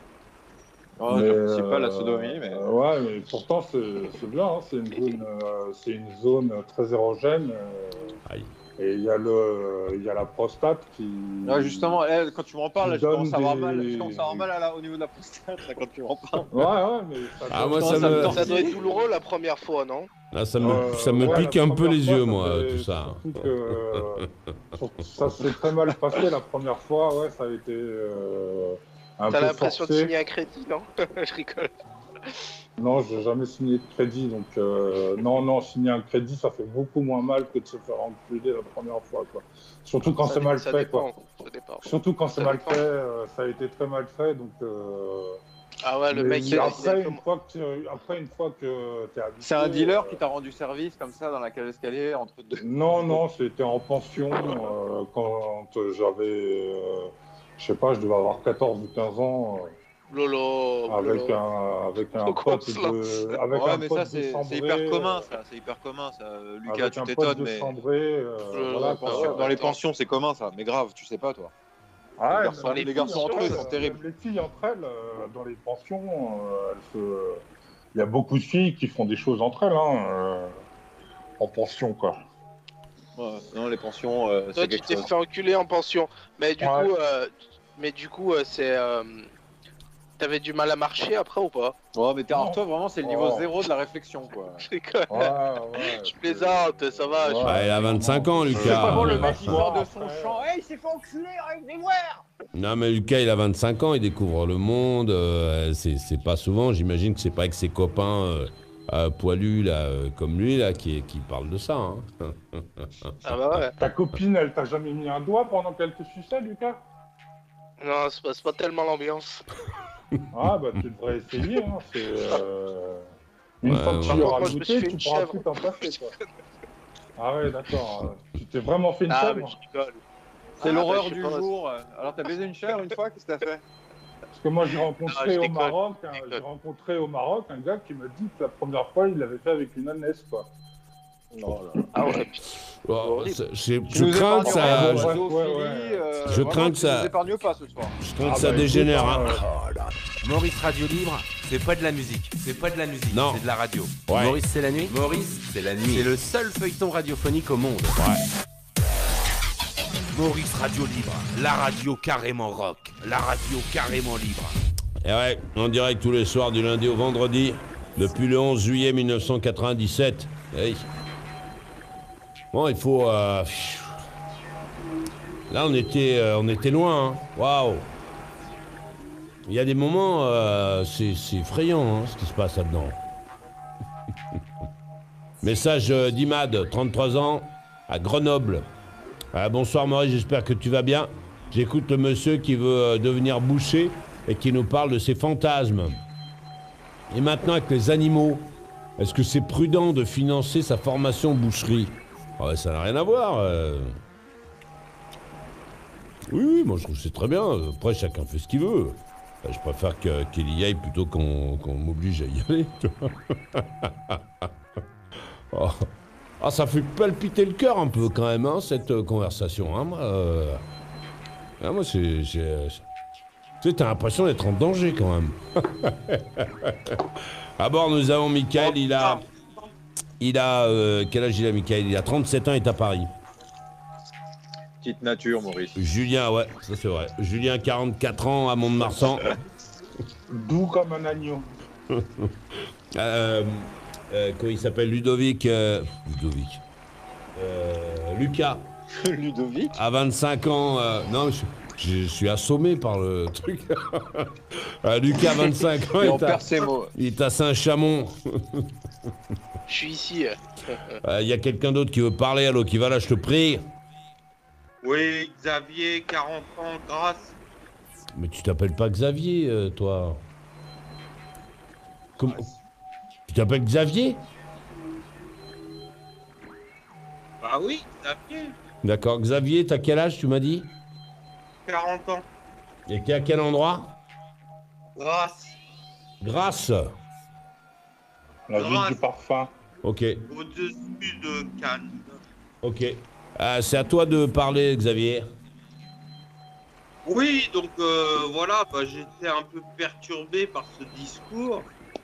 Oh, Mais, j'apprécie pas la sodomie, mais... Ouais, mais pourtant, c'est bien. Hein, c'est une zone très érogène. Aïe. Et il y a la prostate qui. Ouais, justement, quand tu m'en parles, là, je donne commence à avoir des- mal. Je commence à avoir mal au niveau de la prostate, là, quand tu m'en parles. Ouais, mais ça. Ah, moi, ça ça me me, tente. Ça doit être douloureux la première fois, non? ah, ça me ouais, pique la un peu première les fois, yeux, ça moi, fait- tout ça. surtout que ça s'est très mal passé la première fois. Ouais, ça a été un T'as peu l'impression de forcé. signer un crédit, non? Je rigole. Non, j'ai jamais signé de crédit, donc non, signer un crédit, ça fait beaucoup moins mal que de se faire enculer la première fois, quoi. Surtout quand c'est mal Ça fait, dépend, quoi. ça dépend. Surtout quand c'est Ça mal dépend. fait, ça a été très mal fait, donc. Ah ouais, le mais mec, il a après, comme- une fois que t'es habitué. C'est un dealer qui t'a rendu service comme ça dans la cage d'escalier entre deux. Non, c'était en pension quand j'avais, je sais pas, je devais avoir 14 ou 15 ans. Lolo, Avec lolo. un Pourquoi pote cela de, avec Ouais, un mais pote ça, de c'est chambré, hyper commun, ça. C'est hyper commun, ça. Lucas, avec tu un pote t'étonnes, de mais chambré, voilà, Ah quoi. ouais, dans les attends. pensions, c'est commun, ça. Mais grave, tu sais pas, toi. Ah, les garçons- même les garçons filles, entre eux, ils sont terribles. même les filles entre elles, dans les pensions, il y a beaucoup de filles qui font des choses entre elles, en pension, quoi. Ouais, non, les pensions, Toi, c'est tu quelque t'es chose. fait enculer en pension. Mais du Ouais. coup, c'est. T'avais du mal à marcher après ou pas? Ouais, mais alors, toi, vraiment, c'est le niveau Oh. zéro de la réflexion, quoi. Je rigole. Ouais, Je plaisante, ça va. Ouais. Bah, il a 25 ans, Lucas. C'est vraiment le Ah, mec qui sort de son après. champ. Hey, il s'est fait enculer, arrête de voir. Non, mais Lucas, il a 25 ans, il découvre le monde. C'est pas souvent, j'imagine que c'est pas avec ses copains poilus, là, comme lui, là, qui parle de ça. Hein. Ah bah ouais. Ta copine, elle t'a jamais mis un doigt pendant qu'elle te suçait, Lucas? Non, c'est pas tellement l'ambiance. Ah, bah tu devrais essayer, hein. Une Ouais, fois que ouais. tu Par l'auras contre, moi, je me suis goûté, fait tu une pourras chèvre. plus t'en passer, quoi. Ah ouais, d'accord. Tu t'es vraiment fait une Ah, mais chèvre? je rigole. C'est Ah, l'horreur bah, je du sais pas. jour. Alors, t'as baisé une chèvre une fois? Qu'est-ce que t'as fait? Parce que moi, Ah, je déconne, j'ai rencontré au Maroc un gars qui m'a dit que la première fois, il l'avait fait avec une ânesse, quoi. Ah ouais, putain. Oh, horrible. je crains que ça, épargnes je, rien, zoophilie, Je crains que ça- Tu nous épargnes pas ce soir. je crains que Ah, ça bah, dégénère. écoute, Hein. Maurice Radio Libre, c'est pas de la musique. C'est pas de la musique, Non. c'est de la radio. Ouais. Maurice, c'est la nuit. Maurice, c'est la nuit. C'est le seul feuilleton radiophonique au monde. Maurice Radio Libre, la radio carrément rock, la radio carrément libre. Et ouais, en direct tous les soirs du lundi au vendredi, depuis le 11 juillet 1997. Hey. Bon, il faut... Là, on était loin. Hein. Waouh. Il y a des moments, c'est effrayant, hein, ce qui se passe là-dedans. Message d'Imad, 33 ans, à Grenoble. Bonsoir Maurice, j'espère que tu vas bien. J'écoute le monsieur qui veut devenir boucher et qui nous parle de ses fantasmes. Et maintenant avec les animaux, est-ce que c'est prudent de financer sa formation boucherie? Ça n'a rien à voir. Oui, moi je trouve que c'est très bien. Après, chacun fait ce qu'il veut. Je préfère qu'il y aille plutôt qu'on m'oblige à y aller. Oh. Ah, ça fait palpiter le cœur un peu quand même, hein, cette conversation. Hein, moi, tu sais, t'as l'impression d'être en danger quand même. À bord, nous avons Michael, il a quel âge il a, Michael? Il a 37 ans, il est à Paris. Petite nature, Maurice. Julien, ouais, ça c'est vrai. Julien, 44 ans, à Mont-de-Marsan. Doux comme un agneau. Comment il s'appelle? Ludovic. Lucas, Ludovic. à 25 ans. Non, je suis assommé par le truc. Lucas, 25 ans, Et on perd ses mots. il est à Saint-Chamond. Je suis ici. Il y a quelqu'un d'autre qui veut parler, allô, qui va là, je te prie. Oui, Xavier, 40 ans, grâce. Mais tu t'appelles pas Xavier, toi. Comment? Tu t'appelles Xavier? Bah oui, Xavier, D'accord. Xavier, t'as quel âge, tu m'as dit? 40 ans, Et t'es à quel endroit? grâce. Grasse. La ville Grâce. du parfum. Ok, Au-dessus de Cannes. ok. C'est à toi de parler, Xavier. Oui, donc voilà, bah, j'étais un peu perturbé par ce discours.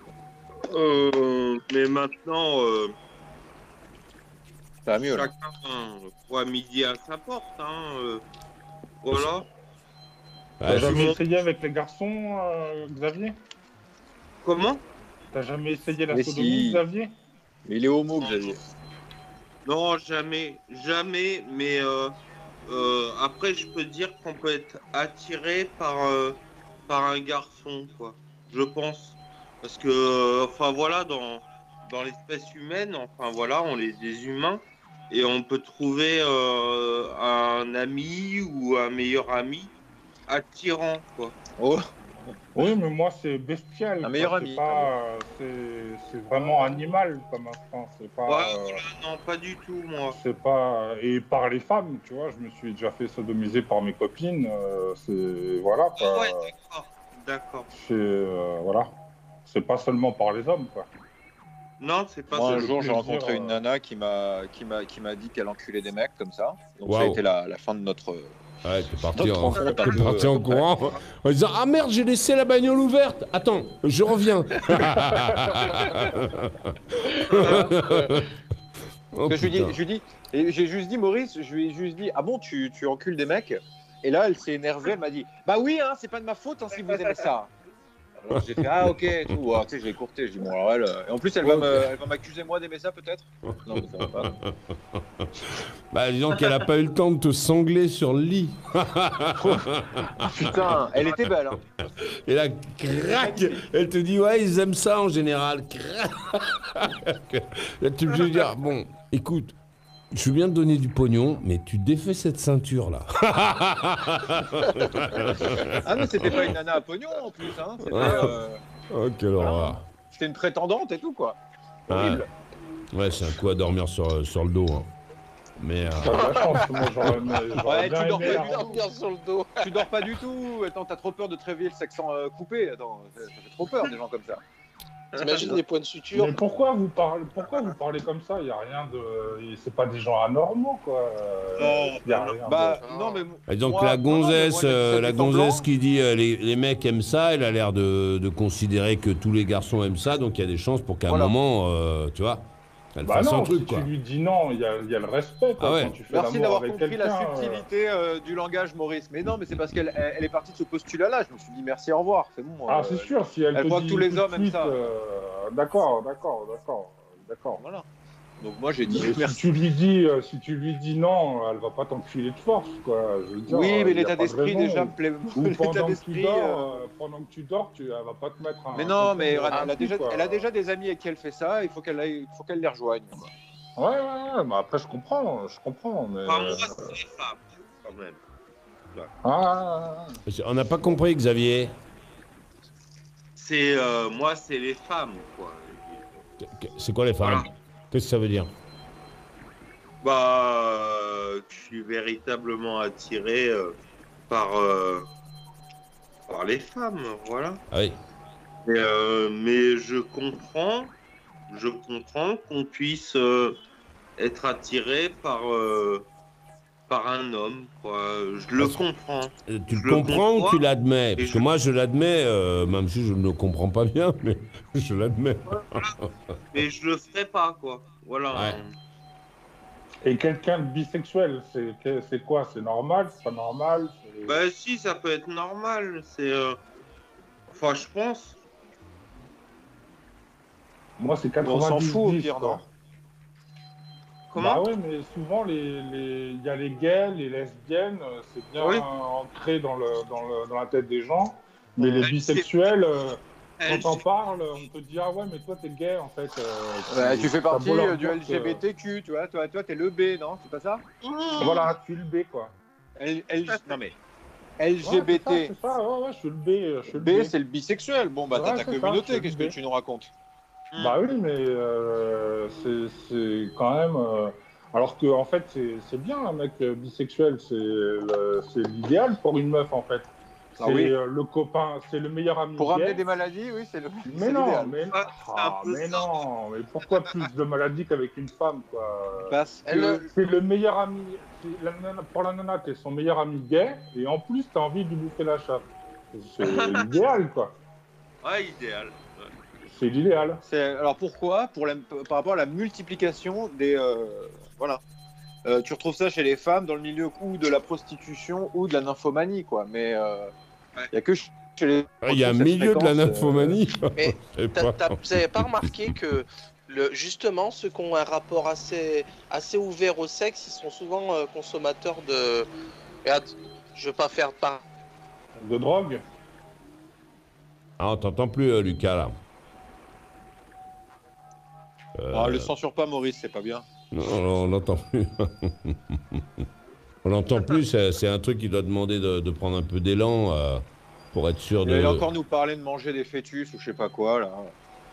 Mais maintenant, Ça va mieux, là. chacun voit midi à sa porte. Hein, voilà. T'as Ouais, jamais bon. essayé avec les garçons, Xavier? Comment? T'as jamais essayé la Mais sodomie, si. Xavier? Mais il est homo, Xavier. Non, jamais, jamais. Mais après, je peux dire qu'on peut être attiré par un garçon, quoi. Je pense. Parce que, enfin voilà, dans l'espèce humaine, enfin voilà, on est des humains et on peut trouver un ami ou un meilleur ami attirant, quoi. Oh, Oui, mais moi, c'est bestial. Un quoi. meilleur C'est ami, pas, c'est vraiment animal comme instant. C'est pas. Ouais, voilà, non, pas du tout, moi. C'est pas. Et par les femmes, tu vois, je me suis déjà fait sodomiser par mes copines. C'est. Voilà, Ah quoi. ouais, d'accord, d'accord. Voilà. C'est pas seulement par les hommes, quoi. Non, c'est pas moi, ça. un le jour, j'ai plaisir, rencontré une nana qui m'a dit qu'elle enculait des mecs comme ça. Donc, ça a Waouh. été la fin de notre Ouais, t'es parti, notre rencontre un t'es peu, parti en courant en disant ah merde, j'ai laissé la bagnole ouverte. Attends, je reviens. Oh, Parce que putain. je lui dis, et j'ai juste dit, Maurice, je lui ai juste dit, ah bon, tu encules des mecs? Et là, elle s'est énervée, elle m'a dit, bah oui, hein, c'est pas de ma faute hein, si vous aimez ça. Alors j'ai fait, ah ok, et tout. Alors, tu sais, j'ai écourté, je dis, bon, alors elle. Et en plus, elle va m'accuser moi d'aimer ça peut-être? Non, mais ça va pas. Bah disons qu'elle a pas eu le temps de te sangler sur le lit. Putain, elle était belle. Hein. Et là, crac, elle te dit ouais, ils aiment ça en général. Crac. Là, tu peux dire bon, écoute, je veux bien te donner du pognon, mais tu défais cette ceinture là. Ah, mais c'était pas une nana à pognon en plus. Hein. C'était Oh, quelle horreur. c'était une prétendante et tout, quoi. Ouais. Horrible. Ouais, c'est un coup à dormir sur le dos. Hein. Mais T'as de la chance, moi, j'aurais Ouais, bien tu dors aimé pas la du tout. Dormir sur le dos. Tu dors pas du tout. Attends, t'as trop peur de te réveiller le sexe coupé. Attends, ça fait trop peur des gens comme ça. T'imagines les points de suture? Mais pourquoi vous parlez comme ça? Il y a rien de. C'est pas des gens anormaux, quoi. Y a rien Bah, Ah. non, mais. et donc moi- la non, non, mais gonzesse, moi, j'ai la fait semblant. gonzesse qui dit les mecs aiment ça, elle a l'air de considérer que tous les garçons aiment ça, donc il y a des chances pour qu'à un Voilà. moment, tu vois, elle Bah fasse non, un truc si quoi. tu lui dis non, il y a le respect, quoi, Ah ouais. quand tu fais Merci l'amour d'avoir avec compris la quelqu'un. subtilité du langage, Maurice. Mais non, mais c'est parce qu'elle est partie de ce postulat-là. Je me suis dit merci, au revoir. C'est bon. Ah, c'est sûr, si elle elle te croit dit que tous les tout de hommes aiment suite, ça. D'accord. Voilà. Donc moi, j'ai dit Mais si merci. tu lui dis non, elle va pas t'enfiler de force, quoi. Je veux dire, Oui, mais il y a l'état pas de d'esprit raison. déjà me plaît. Ou L'état pendant que tu d'esprit. dors, elle va pas te mettre un. Mais non, mais un elle a coup, quoi. déjà des amis avec qui elle fait ça. Il faut qu'elle les rejoigne. quoi. Ouais, mais après je comprends, mais. Enfin, moi, c'est les femmes, quand même. Ah, On n'a pas compris, Xavier. C'est moi, c'est les femmes, quoi. C'est quoi les femmes? Voilà. Qu'est-ce que ça veut dire? Bah, je suis véritablement attiré par les femmes, voilà. Ah oui. Mais je comprends qu'on puisse être attiré par un homme, quoi. Je le comprends. Tu Je le le comprends ou conçois. tu l'admets? Et Parce je- que moi je l'admets, même si je ne le comprends pas bien, mais je l'admets. Mais je le ferai pas, quoi. Voilà. Ouais. Et quelqu'un de bisexuel, c'est quoi? C'est normal? C'est pas normal? Bah si, ça peut être normal. C'est, enfin, je pense. Moi, c'est On 90. s'en fout au pire, non? Comment? Bah ouais, mais souvent, il y a les gays, les lesbiennes, c'est bien Oui. ancré dans la tête des gens. Mais les c'est- bisexuels, quand Elle- t'en parles, on te dit ah ouais, mais toi t'es gay en fait. Tu fais t'as partie beau leur du dire LGBTQ, tu vois. Toi, t'es le B, non? C'est pas ça? Voilà, tu es le B quoi. Non mais Ouais, LGBT. c'est ça, ouais, je suis le B. Je suis le B, c'est le bisexuel. Bon, bah, t'as Ouais, ta c'est ça, communauté, c'est qu'est-ce le que B. tu nous racontes? Bah oui, mais c'est quand même. Alors que en fait, c'est bien un mec bisexuel, c'est l'idéal pour une meuf en fait. Ah C'est oui. le copain, c'est le meilleur ami Pour ramener gay. des maladies, oui, c'est Mais c'est non, l'idéal. mais, Ouais, c'est un ah, peu mais ça. non, mais pourquoi plus de maladies qu'avec une femme quoi? Parce Elle, que. C'est le meilleur ami. Pour la nana, t'es son meilleur ami gay et en plus t'as envie de lui bouffer la chatte. C'est l'idéal quoi. Ouais, idéal. Ouais. C'est l'idéal. Alors pourquoi? Par rapport à la multiplication des. Voilà. Tu retrouves ça chez les femmes dans le milieu ou de la prostitution ou de la nymphomanie, quoi. Mais il y a que chez les. Il y a un milieu de la nymphomanie. Mais Je sais pas. vous avez pas remarqué que justement ceux qui ont un rapport assez ouvert au sexe, ils sont souvent consommateurs de. Regarde, je veux pas faire pas. De drogue. Ah, on t'entend plus, Lucas, là. Le censure pas, Maurice, c'est pas bien. Non, on l'entend plus. On l'entend plus, c'est un truc qui doit demander de prendre un peu d'élan pour être sûr Il allait de... encore nous parler de manger des fœtus ou je sais pas quoi, là.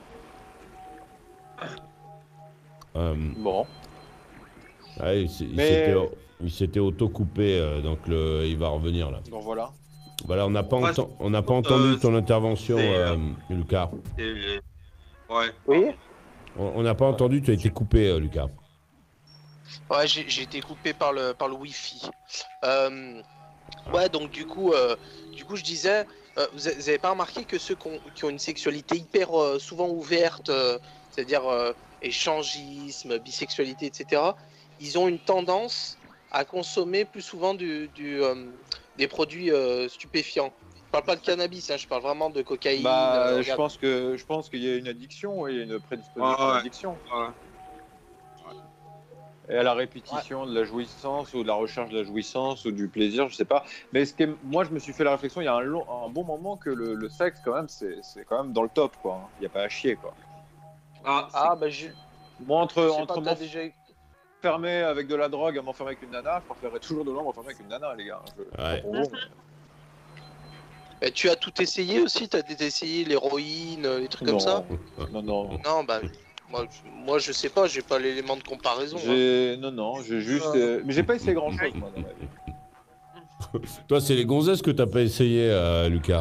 Bon. Ouais, il s'était auto-coupé, donc il va revenir, là. Donc voilà. Voilà, on n'a pas, Ouais, on n'a pas entendu ton intervention, c'est, Lucas. Ouais. Oui. On n'a pas entendu, tu as été coupé, Lucas. Ouais, j'ai été coupé par le Wi-Fi. Ouais, donc du coup, je disais, vous avez pas remarqué que ceux qui ont une sexualité hyper souvent ouverte, c'est-à-dire échangisme, bisexualité, etc., ils ont une tendance à consommer plus souvent des produits stupéfiants. Je parle pas de cannabis, hein, je parle vraiment de cocaïne. Bah, je regarde. pense qu'il y a une addiction, oui, il y a une prédisposition Ah ouais. à l'addiction. Ouais. Et à la répétition de la jouissance ou de la recherche de la jouissance ou du plaisir, je sais pas. Mais moi, je me suis fait la réflexion il y a un bon moment que le sexe, quand même, c'est quand même dans le top, quoi. Il n'y a pas à chier, quoi. Ah, bah, je Moi, sais pas, entre t'as déjà... m'enfermer avec de la drogue à m'enfermer avec une nana, je préférerais toujours de loin m'enfermer avec une nana, les gars. Ouais. Pour vous, Bah, tu as tout essayé aussi, t'as essayé l'héroïne, les trucs comme ça? Non, non. Non, bah, moi je sais pas, j'ai pas l'élément de comparaison. Non, j'ai juste. Mais j'ai pas essayé grand chose, moi, dans ma vie. Toi, c'est les gonzesses que t'as pas essayé, Lucas.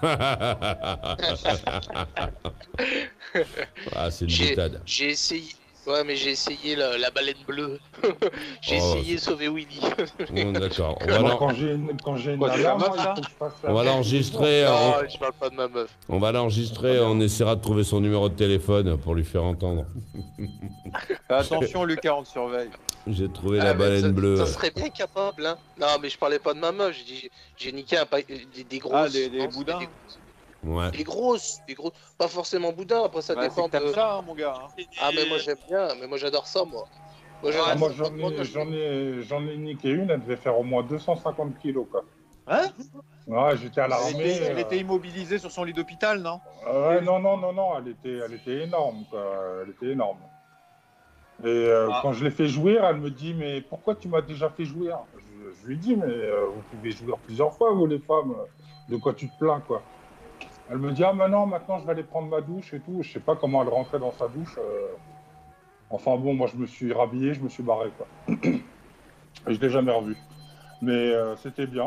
Ah, c'est une boutade. J'ai essayé. Ouais, mais j'ai essayé la baleine bleue. J'ai Oh, essayé sauver Willy. Bon, d'accord. Moi, quand j'ai une Quoi, c'est nana, la moi, meuf, il ça faut que je fasse On va l'enregistrer. Non, je parle pas de ma meuf. On va l'enregistrer. On essaiera de trouver son numéro de téléphone pour lui faire entendre. Attention, Lucas, on te surveille. J'ai trouvé Ah, la mais baleine bleue. Ça serait bien capable, hein. Non, mais je parlais pas de ma meuf. J'ai niqué des grosses. Ah, des non, boudins. Ouais. Des grosses, pas forcément boudin. Après, ça Bah, c'est dépend que t'aimes de. ça, hein, mon gars. Hein. Ah, mais moi j'aime bien. Mais moi j'adore ça, moi. Moi, Ah, moi, j'adore j'en ai niqué une, elle devait faire au moins 250 kilos, quoi. Hein? Ouais, j'étais à l'armée. Elle était immobilisée sur son lit d'hôpital, non? Ouais, non, elle était énorme, quoi. Elle était énorme. Et quand je l'ai fait jouir, elle me dit, mais pourquoi tu m'as déjà fait jouir? Je lui dis, mais vous pouvez jouir plusieurs fois, vous les femmes. De quoi tu te plains, quoi? Elle me dit, ah, maintenant, je vais aller prendre ma douche et tout. Je sais pas comment elle rentrait dans sa douche. Enfin bon, moi, je me suis rhabillé, je me suis barré, quoi. Et je l'ai jamais revu. Mais c'était bien,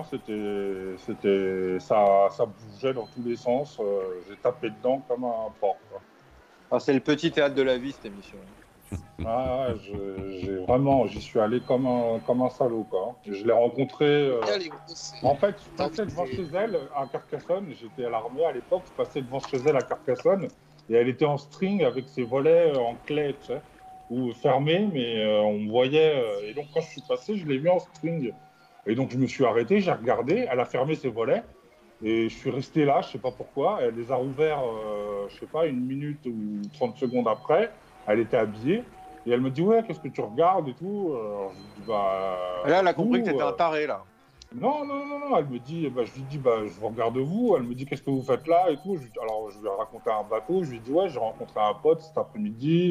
ça bougeait dans tous les sens. J'ai tapé dedans comme un porc, quoi. Ah, c'est le petit théâtre de la vie, cette émission. Ah, j'y suis allé comme un salaud, quoi. Je l'ai rencontré. En fait, je passais devant chez elle à Carcassonne. J'étais à l'armée à l'époque. Je passais devant chez elle à Carcassonne et elle était en string avec ses volets en clé, tu sais, ou fermés, mais on me voyait. Et donc quand je suis passé, je l'ai vu en string. Et donc je me suis arrêté, j'ai regardé. Elle a fermé ses volets et je suis resté là. Je sais pas pourquoi. Elle les a rouverts, je sais pas, 1 minute ou 30 secondes après. Elle était habillée et elle me dit ouais, qu'est-ce que tu regardes et tout. Alors, je lui dis bah. Et là, elle a compris que t'étais un taré, là. Non, elle me dit, je lui dis, je vous regarde vous. Elle me dit, qu'est-ce que vous faites là et tout. Alors, je lui ai raconté un bateau. Je lui ai dit, ouais, j'ai rencontré un pote cet après-midi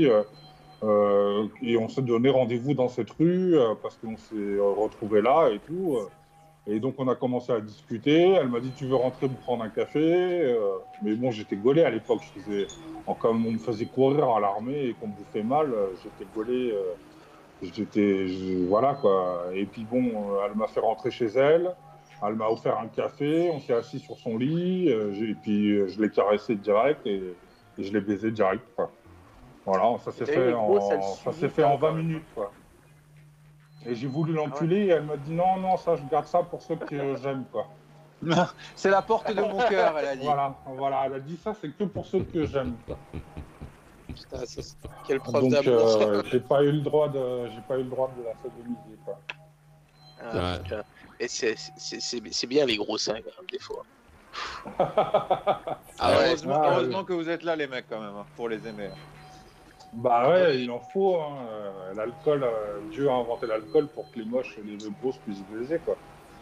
et on s'est donné rendez-vous dans cette rue parce qu'on s'est retrouvés là et tout. Et donc, on a commencé à discuter. Elle m'a dit, tu veux rentrer me prendre un café? Mais bon, j'étais gaulé à l'époque. Comme on me faisait courir à l'armée et qu'on me bouffait mal, j'étais gaulé. Voilà, quoi. Et puis bon, elle m'a fait rentrer chez elle. Elle m'a offert un café. On s'est assis sur son lit. Et puis, je l'ai caressé direct et je l'ai baisé direct, quoi. Voilà, ça s'est fait en 20 minutes, quoi. Et j'ai voulu l'enculer et elle m'a dit non, non, ça, je garde ça pour ceux que j'aime, quoi. C'est la porte de mon cœur, elle a dit. Voilà, elle a dit ça, c'est que pour ceux que j'aime, quoi. Putain, quelle preuve Donc, d'amour. j'ai pas eu le droit de la sodomiser, quoi. Ah, putain. Et c'est bien les gros seins, quand même, des fois. Heureusement que vous êtes là, les mecs, quand même, hein, pour les aimer. Bah ouais, il en faut, hein. L'alcool, Dieu a inventé l'alcool pour que les moches et les grosses puissent baiser, quoi.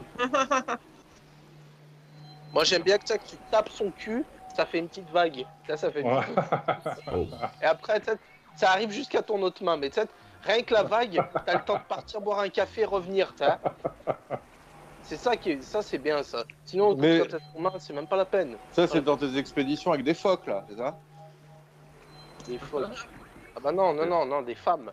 Moi, j'aime bien que tu tapes son cul, ça fait une petite vague. Là, ça fait une petite vague. Et après, ça arrive jusqu'à ton autre main. Mais rien que la vague, t'as le temps de partir boire un café, revenir, t'as. C'est ça c'est bien, ça. Sinon, quand t'as ton main, c'est même pas la peine. Ça, c'est dans tes expéditions avec des phoques, là, c'est ça? Des phoques. Ah bah non, des femmes.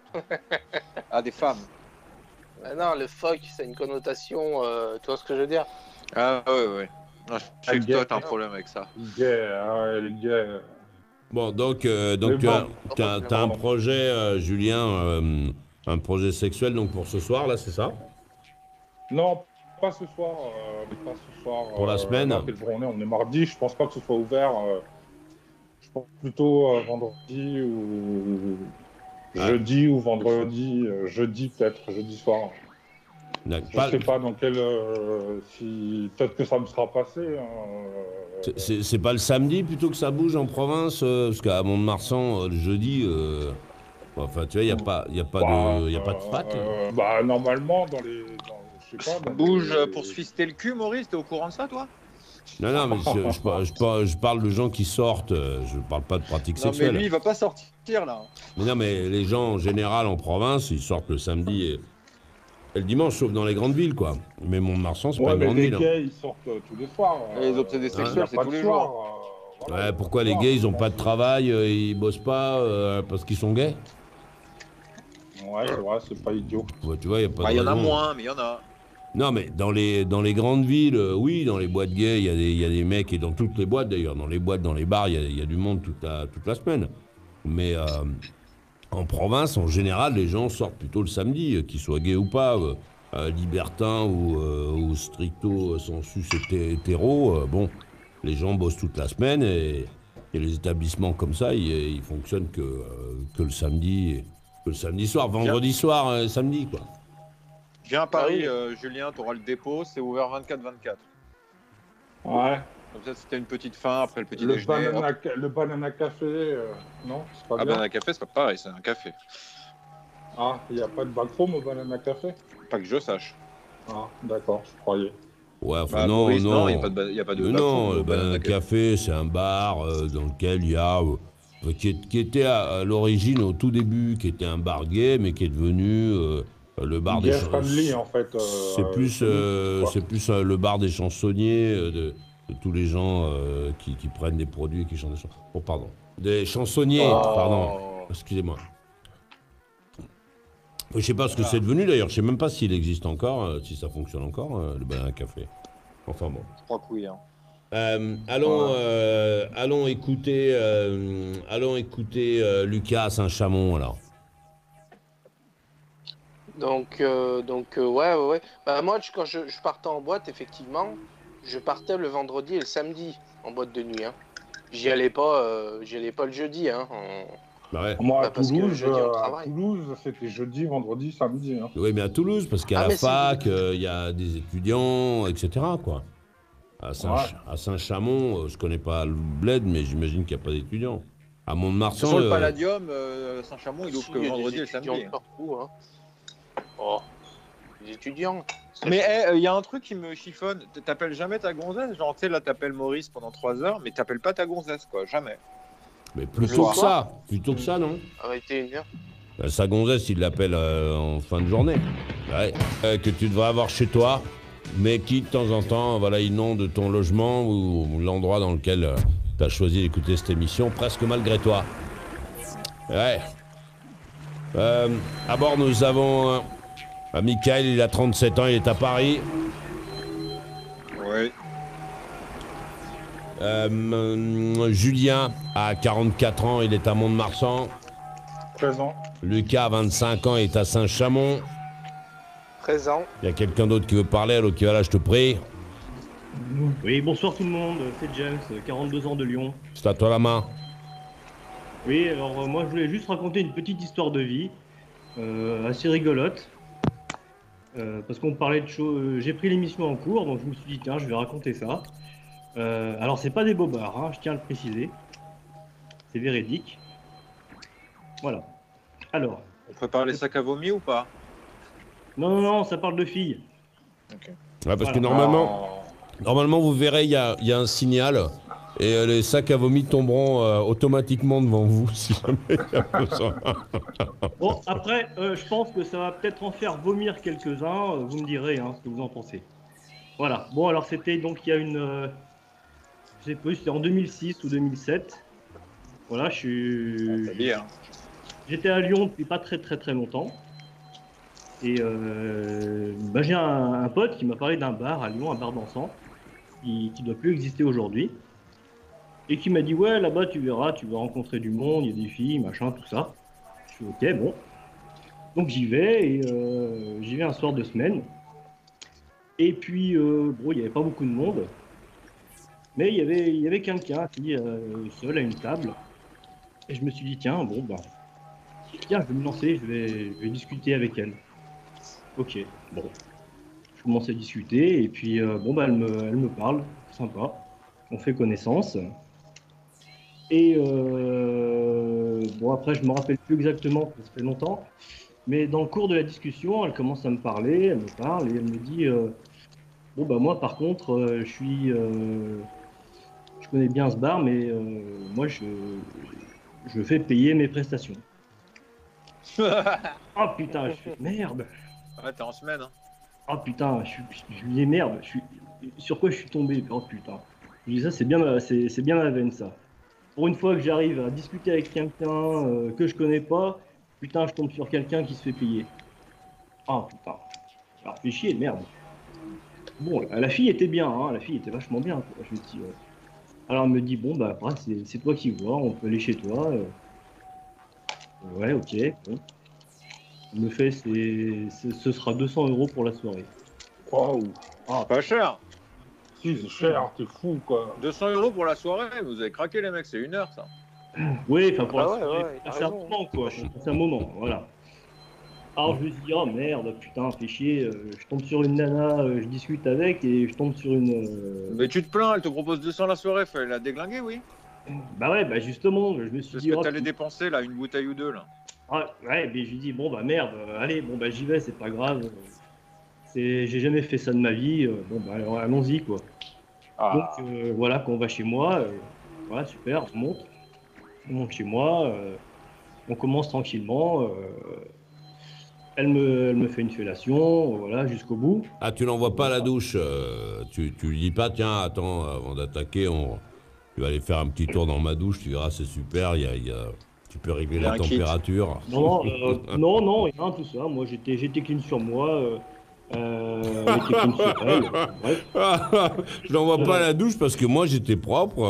Ah, des femmes. Bah non, le phoque, c'est une connotation, tu vois ce que je veux dire? Ah ouais. Non, je sais que toi, t'as un problème avec ça. Les gays. Bon, donc tu as un bon. projet, Julien, un projet sexuel donc pour ce soir, là, c'est ça? Non, pas ce soir. Pour la semaine? Quelle journée? On est mardi, je pense pas que ce soit ouvert. Je pense plutôt vendredi ou jeudi ou vendredi. Jeudi peut-être, jeudi soir. Je sais pas dans quel... peut-être que ça me sera passé. C'est pas le samedi plutôt que ça bouge en province? Parce qu'à Mont-de-Marsan, le jeudi... Enfin, tu vois, il n'y a pas de fac. Bah, normalement, je sais pas... Bouge pour se fister le cul, Maurice, t'es au courant de ça, toi? Non, mais je parle de gens qui sortent, je parle pas de pratiques sexuelles. Non, mais lui, il va pas sortir, là. Mais non, mais les gens, en général, en province, ils sortent le samedi et le dimanche, sauf dans les grandes villes, quoi. Mais Mont-de-Marsan, c'est pas une grande ville. Les gays, ils sortent tous les soirs. Et les obsédés sexuels, c'est tous les jours. Voilà, ouais, pourquoi les gays, ils ont pas de travail, ils bossent pas parce qu'ils sont gays? Ouais, c'est vrai, c'est pas idiot. Ouais, tu vois, y a pas de Il y en a raison. moins, mais il y en a. Non, mais dans les grandes villes, oui, dans les boîtes gays, il y a des mecs, et dans toutes les boîtes d'ailleurs, dans les boîtes, dans les bars, il y a du monde toute la semaine. Mais en province, en général, les gens sortent plutôt le samedi, qu'ils soient gays ou pas, libertins ou stricto sensus hétéro. Bon, les gens bossent toute la semaine et les établissements comme ça, ils fonctionnent que le samedi soir, vendredi soir, samedi, quoi. Viens à Paris, Julien, t'auras le dépôt, c'est ouvert 24/24. Ouais. Comme ça, c'était une petite faim après le petit déjeuner. Le banana café, non, c'est pas Ah, bien. banana café, c'est pas pareil, c'est un café. Ah, il n'y a pas de backroom au banana café? Pas que je sache. Ah, d'accord, je croyais. Ouais, enfin, Maurice, non. Il n'y a pas de Mais backroom non, au le Banana Café, c'est un bar dans lequel il y a... qui était à l'origine, au tout début, qui était un bar gay, mais qui est devenu le bar des chansonniers. En fait. C'est plus le bar des chansonniers, de tous les gens qui prennent des produits et qui chantent des chansons. Oh, pardon. Des chansonniers, pardon. Excusez-moi. Je sais pas ce que c'est devenu d'ailleurs, je sais même pas s'il existe encore, si ça fonctionne encore, le Banana Café. Enfin bon. Je crois que oui. Hein. Allons écouter Lucas à Saint-Chamond alors. Donc ouais. Bah, moi, quand je partais en boîte, effectivement, je partais le vendredi et le samedi en boîte de nuit. Hein. J'y allais pas le jeudi. Hein, Bah ouais. Moi, à parce que Toulouse, jeudi, on travaille. c'était jeudi, vendredi, samedi. Hein. Oui, mais à Toulouse, parce qu'à la fac, il y a des étudiants, etc. quoi. À Saint-Chamond, je connais pas le bled, mais j'imagine qu'il n'y a pas d'étudiants. À Mont-de-Marsan... Sur le Palladium, Saint-Chamond, il ouvre que vendredi et le samedi. Hein. Partout, hein. Oh, les étudiants. Mais il y a un truc qui me chiffonne. T'appelles jamais ta gonzesse? Genre, tu sais, là, t'appelles Maurice pendant 3 heures, mais t'appelles pas ta gonzesse, quoi. Jamais. Mais plutôt que ça, non? Arrêtez une heure. Sa gonzesse, il l'appelle en fin de journée. Ouais. Que tu devrais avoir chez toi. mais qui de temps en temps voilà, inonde ton logement ou l'endroit dans lequel tu as choisi d'écouter cette émission, presque malgré toi. Ouais. À bord, nous avons Michael, il a 37 ans, il est à Paris. Oui. Julien a 44 ans, il est à Mont-de-Marsan. Présent. Lucas, 25 ans, est à Saint-Chamond. Présent. Il y a quelqu'un d'autre qui veut parler, alors qui va là, je te prie. Oui, bonsoir tout le monde, c'est James, 42 ans de Lyon. C'est à toi la main. Oui, alors moi je voulais juste raconter une petite histoire de vie, assez rigolote. Parce qu'on parlait de choses. J'ai pris l'émission en cours, donc je me suis dit, tiens, je vais raconter ça. Alors, c'est pas des bobards, hein, je tiens à le préciser. C'est véridique. Voilà. Alors. On prépare les sacs à vomi ou pas? Non, ça parle de filles. Ok. Ouais, parce que Voilà. normalement, vous verrez, il y a un signal et les sacs à vomi tomberont automatiquement devant vous si jamais il y a besoin. Bon, après, je pense que ça va peut-être en faire vomir quelques-uns. Vous me direz ce que vous en pensez. Voilà. Bon, alors c'était donc il y a une. Je sais plus, c'était en 2006 ou 2007. Voilà, C'est bien. j'étais à Lyon depuis pas très longtemps. Et j'ai un pote qui m'a parlé d'un bar à Lyon, un bar dansant, qui doit plus exister aujourd'hui. Et qui m'a dit, ouais, là-bas, tu verras, tu vas rencontrer du monde, il y a des filles, machin, tout ça. Je suis ok, bon. Donc j'y vais, et j'y vais un soir de semaine. Et puis, bon, il n'y avait pas beaucoup de monde. Mais il y avait quelqu'un qui seul à une table. Et je me suis dit, tiens, bon, bah, tiens, je vais me lancer, je vais discuter avec elle. Ok, bon. Je commence à discuter, et puis, bon, bah, elle me parle, sympa. On fait connaissance. Et bon, après, je me rappelle plus exactement, parce que ça fait longtemps. Mais dans le cours de la discussion, elle commence à me parler, elle me parle, et elle me dit, bon, bah, moi, par contre, je connais bien ce bar, mais moi, je fais payer mes prestations. Oh putain, je suis merde. Ouais, t'es en semaine. Hein. Oh putain, je lui dis merde. Sur quoi je suis tombé? Oh putain. Je dis ça, c'est bien la veine ça. Pour une fois que j'arrive à discuter avec quelqu'un que je connais pas, putain, je tombe sur quelqu'un qui se fait payer. Oh putain. Alors, fais chier, merde. Bon, la fille était bien, hein, la fille était vachement bien. Quoi. Je me dis, alors elle me dit, bon, bah après, c'est toi qui vois, on peut aller chez toi. Ouais, ok. Bon. Elle me fait, ce sera 200 € pour la soirée. Waouh. Ah, pas cher. Si, c'est cher, t'es fou, quoi. 200 € pour la soirée, vous avez craqué les mecs, c'est 1 heure ça. Oui, enfin pour Ah la ouais, soirée, ouais, t'as c'est un raison. moment, quoi. C'est un moment, voilà. Alors je me dis, oh merde, putain, fais chier. Je tombe sur une nana, je discute avec et je tombe sur une. Mais tu te plains, elle te propose 200 la soirée, fallait la déglinguer, oui. Bah ouais, bah justement, je me suis C'est ce dit, que oh, t'allais dépenser là, une bouteille ou deux là. ah, ouais, mais je lui dis, bon bah merde, allez, bon bah j'y vais, c'est pas grave. J'ai jamais fait ça de ma vie, bon bah alors, allons-y quoi. Ah. Donc voilà, quand on va chez moi, voilà, super, on monte chez moi, on commence tranquillement. Elle me fait une fellation, voilà, jusqu'au bout. Ah, tu l'envoies pas à la douche. Tu lui dis pas, tiens, attends, avant d'attaquer, tu vas aller faire un petit tour dans ma douche, tu verras, c'est super, tu peux régler Il y a la un kit. température. Non, non, rien, tout ça. Moi, j'étais clean sur moi. Elle était clean sur elle. Bref. Je l'envoie pas à la douche parce que moi j'étais propre.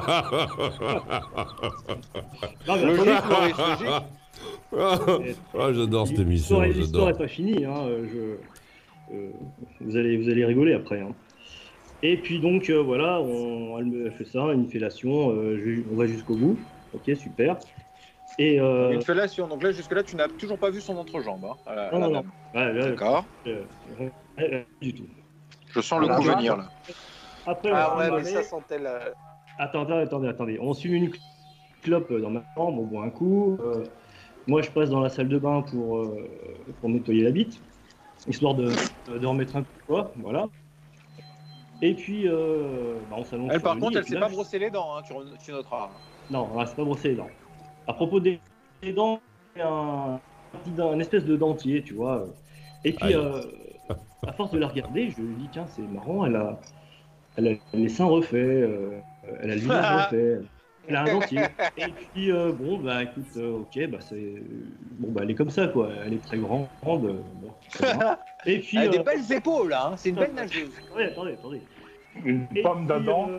Non, mais Logique, attendez, Maurice, logique. Ah, j'adore cette émission, l'histoire j'adore. n'est pas finie. Hein, vous allez rigoler après. Hein. Et puis donc, voilà, elle me fait ça, une fellation. On va jusqu'au bout. Ok, super. Et Une fellation, donc là jusque-là tu n'as toujours pas vu son entrejambe. Hein, à la non. dame. Ouais, là, D'accord. du tout. Je sens le coup venir là. Après, Ah on ouais, fume mais ça sentait la... Attendez. On fume une clope dans ma chambre, on boit un coup. Moi, je passe dans la salle de bain pour nettoyer la bite, histoire de remettre un coup, quoi, voilà. Et puis, on s'allonge. Elle sur par le contre lit, elle et puis s'est là, pas brossé les dents, hein, tu noteras. Non, là, c'est pas brosser les dents. À propos des dents, il y a un espèce de dentier, tu vois. Et puis, Aïe. à force de la regarder, je lui dis tiens, c'est marrant, elle a les seins refaits, elle a le visage refait, elle a un dentier. Et puis bon bah écoute, ok, bah c'est bon bah elle est comme ça quoi, elle est très grande. Bon, très bien. Et puis Elle a des belles épaules là, hein. C'est une belle nageuse. Attendez. Une Et pomme puis, d'Adam.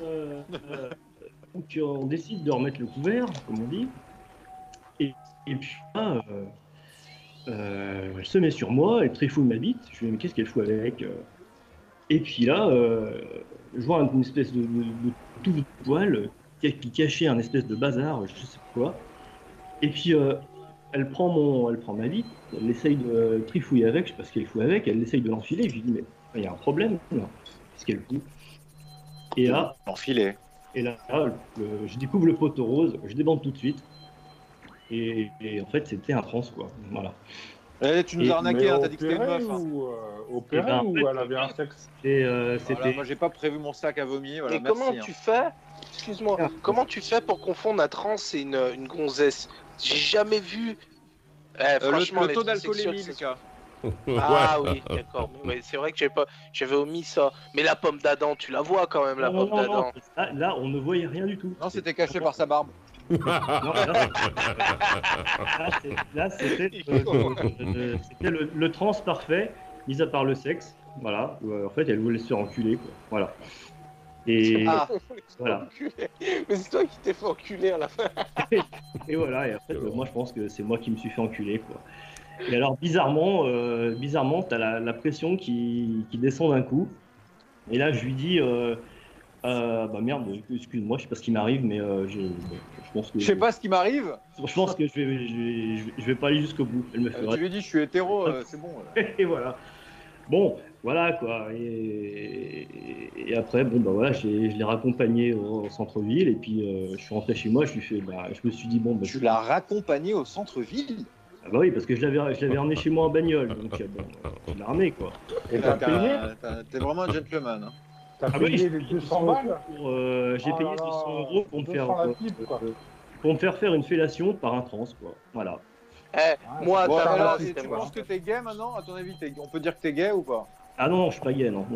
Donc on décide de remettre le couvert, comme on dit. Et puis là, elle se met sur moi, elle trifouille ma bite. Je lui dis mais qu'est-ce qu'elle fout avec Et puis là, je vois une espèce de tout de poil qui cachait un espèce de bazar, je sais pas quoi. Et puis elle prend ma bite, elle essaye de trifouiller avec, je sais pas ce qu'elle fout avec, elle essaye de l'enfiler. Je lui dis mais il y a un problème là, qu'est-ce qu'elle fout Et là, Enfilet. et là, je découvre le poteau rose, je débande tout de suite. Et en fait, c'était un trans, quoi. Voilà. Tu nous as arnaqué, hein, t'as dit que c'était une opéré meuf. Hein. ou opéré Eh ben, en ou fait, elle avait un sexe? Et Voilà, c'était. moi j'ai pas prévu mon sac à vomi. Voilà, Et merci, comment hein. tu fais, excuse-moi, comment tu fais pour confondre un trans et une gonzesse? J'ai jamais vu. Franchement, Le les taux transsexuels, d'alcoolémie, c'est- Lucas. Ah oui, d'accord. Mais c'est vrai que j'avais omis ça. Mais la pomme d'Adam, tu la vois quand même, la Non, pomme non, d'Adam. non. Là, on ne voyait rien du tout. Non, c'était caché par sa barbe. Non, là, c'était le trans parfait, mis à part le sexe. Voilà. En fait, elle voulait se faire enculer, quoi. Voilà. Et Ah, voilà. Mais c'est toi qui t'es fait enculer à la fin. Et voilà. Et en fait, moi, je pense que c'est moi qui me suis fait enculer, quoi. Et alors, bizarrement, t'as la pression qui descend d'un coup. Et là, je lui dis, bah merde, excuse-moi, je sais pas ce qui m'arrive, mais je pense que je sais pas ce qui m'arrive. je pense que je vais pas aller jusqu'au bout. Elle me fait Tu lui dis, je suis hétéro, c'est bon. et voilà. Bon, voilà quoi. Et après, bon bah voilà, je l'ai raccompagné au centre-ville et puis je suis rentré chez moi. Je me suis dit bon, bah, Tu l'as raccompagné au centre-ville. ah bah oui, parce que je l'avais emmené chez moi en bagnole, donc bon, je l'ai ramené quoi. Et t'as payé? T'es vraiment un gentleman. Hein. T'as Ah oui, payé les 200 balles? J'ai Oh payé là là, 200 euros pour me 200 la pipe, quoi. faire une fellation par un trans quoi. Voilà. Moi, Bon, t'as alors, là, tu c'était penses que t'es gay maintenant? À ton avis, on peut dire que t'es gay ou pas? Ah non, je suis pas gay, non.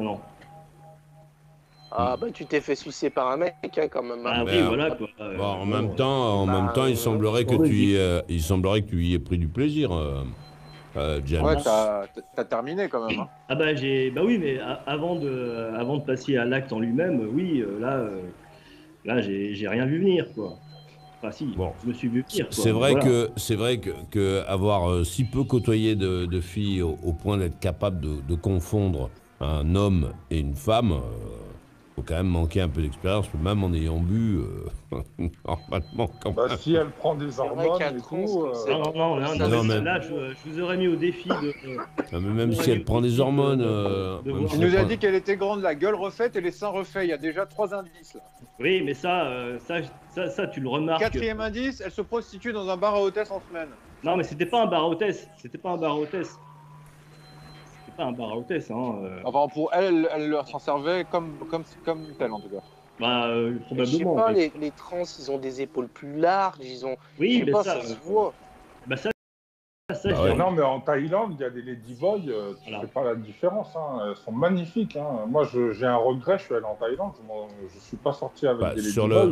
Ah bah tu t'es fait sucer par un mec hein, quand même. Ah Hein. oui, Mais, voilà quoi. Bon, en même temps, il semblerait que tu y aies pris du plaisir, James. Ouais, t'as terminé quand même. Hein. Ah bah oui, mais avant de passer à l'acte en lui-même, oui, là j'ai rien vu venir quoi. Enfin si, Bon. je me suis vu venir. Quoi. C'est vrai que avoir si peu côtoyé de filles au point d'être capable de confondre un homme et une femme, faut quand même manquer un peu d'expérience, même en ayant bu, normalement quand même. Bah, si elle prend des vrai hormones qu'un et trans, tout. comme ça, Non, Non, mais- là je vous aurais mis au défi de. Non, mais même si elle prend des hormones, de même voir. si Tu elle nous as prend- dit qu'elle était grande, la gueule refaite et les seins refaits. Il y a déjà 3 indices là. Oui, mais ça tu le remarques. 4e indice, elle se prostitue dans un bar à hôtesse en semaine. Non, mais c'était pas un bar à hôtesse. C'était pas un bar à hôtesse. Hein. Enfin, pour elle, elle s'en servait comme tel en tout cas. Bah, Je sais probablement. pas, mais- les trans, ils ont des épaules plus larges, ils ont. Je Oui, sais mais pas, ça, ça se voit. bah ça, Bah j'ai ouais. Non, mais en Thaïlande, il y a des ladyboys, tu Voilà. fais pas la différence. Hein. Elles sont magnifiques. Hein. Moi, j'ai un regret, je suis allé en Thaïlande, je suis pas sorti avec Bah, des sur ladyboys, le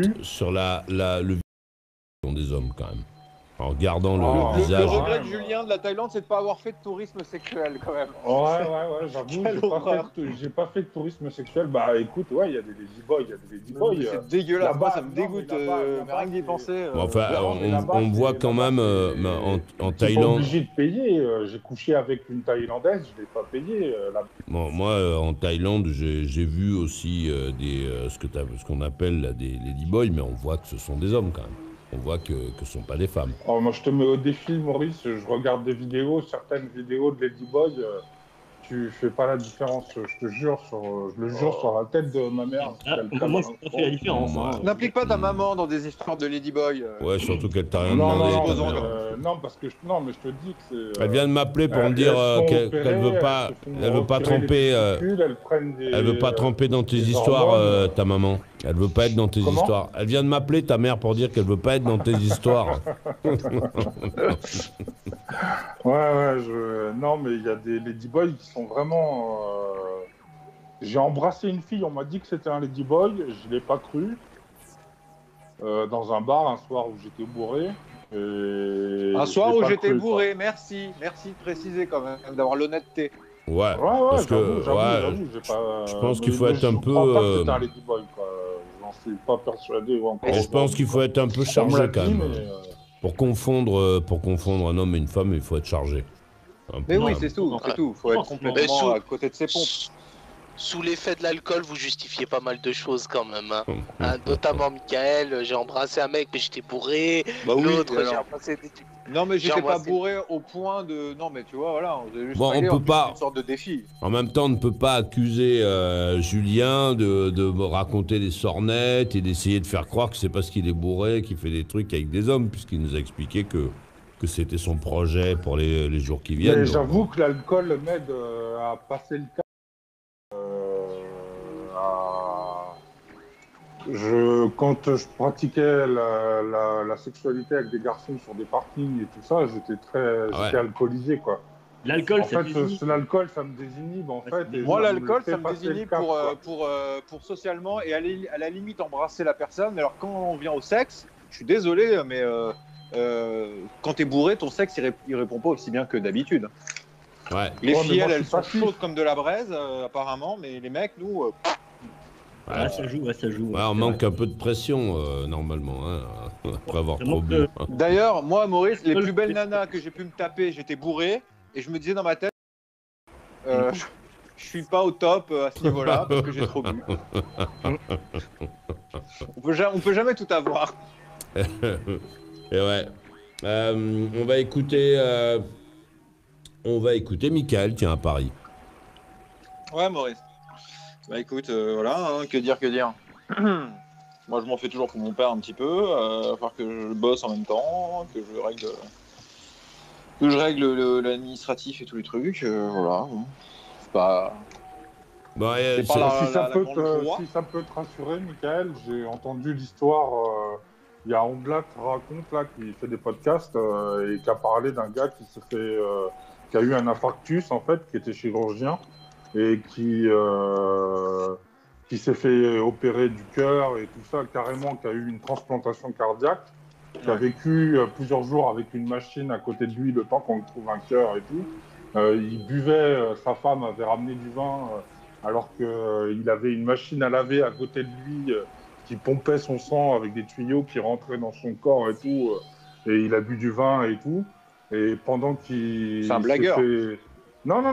sont des hommes quand même. En regardant Oh, le Le visage. regret de Ouais, Julien de la Thaïlande, c'est de pas avoir fait de tourisme sexuel quand même. Ouais, j'avoue, Quelle horreur. j'ai pas fait de tourisme sexuel. Bah écoute, ouais, il y a des ladyboys, C'est dégueulasse, là-bas, moi ça me non, dégoûte, mais là-bas, mais rien que d'y c'est- penser. Bon, enfin, non, mais là-bas, on voit c'est- quand là-bas, même c'est- en T'es pas Thaïlande. obligé de payer. J'ai couché avec une Thaïlandaise, je l'ai pas payé. Bon, moi, en Thaïlande, j'ai vu aussi ce qu'on appelle là, des ladyboys, mais on voit que ce sont des hommes quand même. On voit que ce sont pas des femmes. Oh, moi, je te mets au défi, Maurice. Je regarde des vidéos, certaines vidéos de ladyboy. Tu fais pas la différence. Je te jure, je le jure sur la tête de ma mère. Ah, moi, c'est pas fait la différence. Moi, Hein. N'implique pas ta maman dans des histoires de ladyboy. Ouais, surtout qu'elle t'a rien Non, demandé. non, ta non, mère. non, parce que mais je te dis que c'est. Elle vient de m'appeler pour me elles dire sont qu'elle opérées, veut pas, elles se font elle veut pas retirer les tremper, testicules, elles prennent des, elle veut pas tremper dans tes des histoires, hormones. ta maman. Elle veut pas être dans tes Comment histoires. Elle vient de m'appeler ta mère pour dire qu'elle veut pas être dans tes histoires. Ouais, non, mais il y a des ladyboys qui sont vraiment. J'ai embrassé une fille, on m'a dit que c'était un ladyboy, je l'ai pas cru. Dans un bar un soir où j'étais bourré. Un soir où j'étais bourré, merci de préciser quand même, d'avoir l'honnêteté. Ouais, Ouais, parce que j'avoue, j'ai pas. je pense qu'il faut être un peu. Je crois pas que c'était un ladyboy, quoi. J'en suis pas persuadé encore. Et je pense qu'il faut être un peu On me chargé l'a quand dit, même. mais, Pour confondre un homme et une femme, il faut être chargé. Un peu Mais oui, quand c'est tout, c'est tout. Faut être complètement à côté de ses pompes. Sous l'effet de l'alcool, vous justifiez pas mal de choses quand même. Hein, notamment Michael, j'ai embrassé un mec mais j'étais bourré. Bah oui, L'autre, j'ai alors. embrassé des... Non, mais j'étais pas embrassé- bourré au point de. Non, mais tu vois, voilà, on faisait juste Bon, régler, on peut en plus, pas- c'était une sorte de défi. En même temps, on ne peut pas accuser Julien de me raconter des sornettes et d'essayer de faire croire que c'est parce qu'il est bourré qu'il fait des trucs avec des hommes, puisqu'il nous a expliqué que c'était son projet pour les jours qui viennent. mais donc. j'avoue que l'alcool m'aide à passer le cap. Quand je pratiquais la sexualité avec des garçons sur des parkings et tout ça, j'étais alcoolisé, quoi. L'alcool, En ça fait, désinhibe. l'alcool, ça me désinhibe, en fait. et Moi, ça l'alcool, fait ça me passer le désinhibe cap, quoi. pour socialement et à la limite embrasser la personne. Mais alors, quand on vient au sexe, je suis désolé, mais quand t'es bourré, ton sexe, il répond pas aussi bien que d'habitude. Ouais. Les Ouais, mais filles, moi, je elles suis sont pas chaudes comme de la braise, apparemment, mais les mecs, nous, Ouais, ça joue, ouais, ça joue. Ouais, on manque un peu de pression, normalement, hein, après avoir Ça trop manque bu. de- D'ailleurs, moi, Maurice, les Seul plus belles fait- nanas que j'ai pu me taper, j'étais bourré et je me disais dans ma tête, je suis pas au top à ce niveau-là parce que j'ai trop bu. On peut jamais tout avoir. Et ouais. On va écouter Michael, tiens, à Paris. Ouais, Maurice. Bah écoute, voilà, hein, que dire. Moi, je m'en fais toujours pour mon père un petit peu. Il va falloir que je bosse en même temps, que je règle l'administratif et tous les trucs. Voilà. Bon. C'est pas. Bon, C'est pas la- Si ça peut grande te- joie. si ça peut te rassurer, Michael, j'ai entendu l'histoire. Il y a Onglat raconte là qui fait des podcasts et qui a parlé d'un gars qui a eu un infarctus en fait, qui était chirurgien et qui s'est fait opérer du cœur et tout ça, carrément, qui a eu une transplantation cardiaque, qui a vécu plusieurs jours avec une machine à côté de lui le temps qu'on lui trouve un cœur et tout. Il buvait, sa femme avait ramené du vin alors qu'il avait une machine à laver à côté de lui qui pompait son sang avec des tuyaux qui rentraient dans son corps et tout. Et il a bu du vin et tout. Et pendant qu'il C'est un blagueur. Non.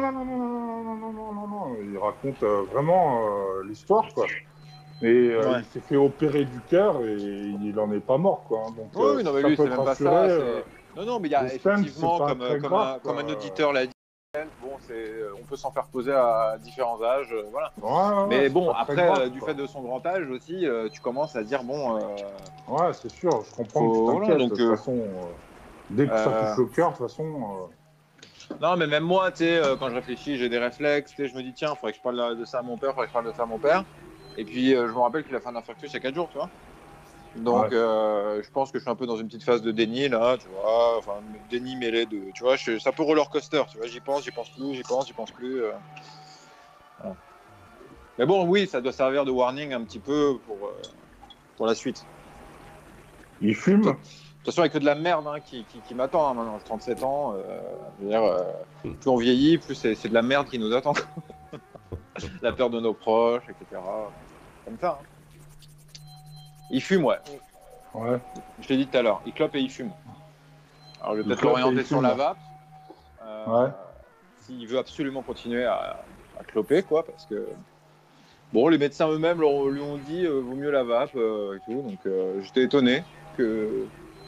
Il raconte vraiment l'histoire, quoi. Et Ouais. il s'est fait opérer du cœur et il en est pas mort, quoi. Donc, Oui, non, mais ça lui, peut c'est te même pas ça. rassurer, Non, mais il y a le stent, effectivement, c'est pas comme très grave, comme un quoi. auditeur l'a dit, bon, on peut s'en faire poser à différents âges, voilà. Ouais, Mais c'est bon, pas très après, grave, du quoi. fait de son grand âge aussi, tu commences à dire, bon, Ouais, c'est sûr, je comprends Faut- que tu voilà, t'inquiètes. donc, De toute façon, dès que ça touche le cœur, de toute façon. non, mais même moi, tu sais, quand je réfléchis, j'ai des réflexes, tu sais, je me dis, tiens, faudrait que je parle de ça à mon père, faudrait que je parle de ça à mon père. Et puis, je me rappelle qu'il a fait un infarctus il y a 4 jours, tu vois. Donc, je pense que je suis un peu dans une petite phase de déni, là, tu vois, enfin, déni mêlé de, tu vois, c'est un peu roller coaster, tu vois, j'y pense plus, j'y pense plus. Voilà. Mais bon, oui, ça doit servir de warning un petit peu pour la suite. Il fume. De toute façon, il n'y a que de la merde hein, qui m'attend hein, maintenant. J'ai 37 ans. Je veux dire, plus on vieillit, plus c'est de la merde qui nous attend. La peur de nos proches, etc. Comme ça. Hein. Il fume, ouais. Ouais. Je l'ai dit tout à l'heure. Il clope et il fume. Alors, je vais Il peut-être clope et l'orienter il sur fume. la vape. Ouais. S'il veut absolument continuer à cloper, quoi, parce que. Bon, les médecins eux-mêmes lui ont dit vaut mieux la vape et tout. Donc, j'étais étonné que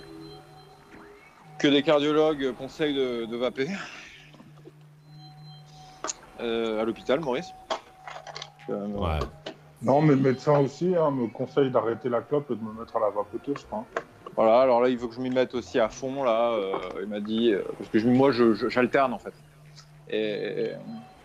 des cardiologues conseillent de vaper à l'hôpital, Maurice. Ouais. Non, mais le médecin aussi hein, me conseille d'arrêter la clope et de me mettre à la vapoteuse, quoi. Voilà, alors là, il veut que je m'y mette aussi à fond, là. Il m'a dit... parce que moi, j'alterne, en fait. Et...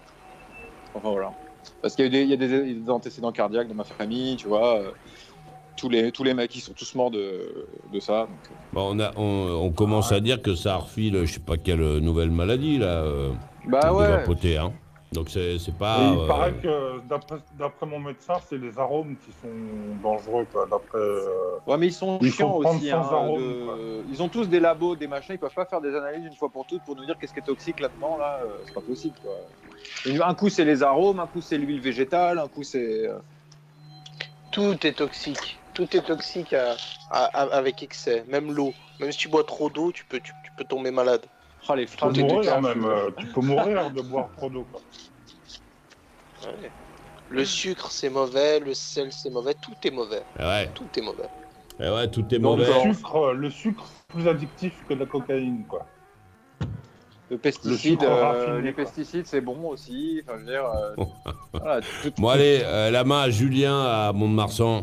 Enfin, voilà. Parce qu'il y a des antécédents cardiaques dans ma famille, tu vois. tous les mecs qui sont tous morts de ça. Donc, Bon, on commence à dire que ça refile, je sais pas quelle nouvelle maladie, là, bah de ouais. vapoter, hein. Donc c'est Et pas... il paraît que, d'après mon médecin, c'est les arômes qui sont dangereux, quoi. Ouais, mais ils sont Il faut chiants prendre aussi. sans Hein, arôme, quoi. ils ont tous des labos, des machins. Ils peuvent pas faire des analyses une fois pour toutes pour nous dire qu'est-ce qui est toxique là-dedans. Là, c'est pas possible. Quoi. Et un coup c'est les arômes, un coup c'est l'huile végétale, un coup c'est. Tout est toxique. Tout est toxique avec excès. Même l'eau. Même si tu bois trop d'eau, tu peux tomber malade. Ah, les Tu peux phrases mourir même. Tu peux mourir de boire trop d'eau, quoi. Ouais. Le sucre c'est mauvais, le sel c'est mauvais, tout est mauvais. Ouais, Tout est mauvais. ouais, tout est Donc, mauvais. Le sucre, c'est plus addictif que la cocaïne, quoi. Le pesticide, sucre raffiné, les quoi. pesticides c'est bon aussi. Enfin, je veux dire. Voilà, Bon allez, la main à Julien à Mont-de-Marsan.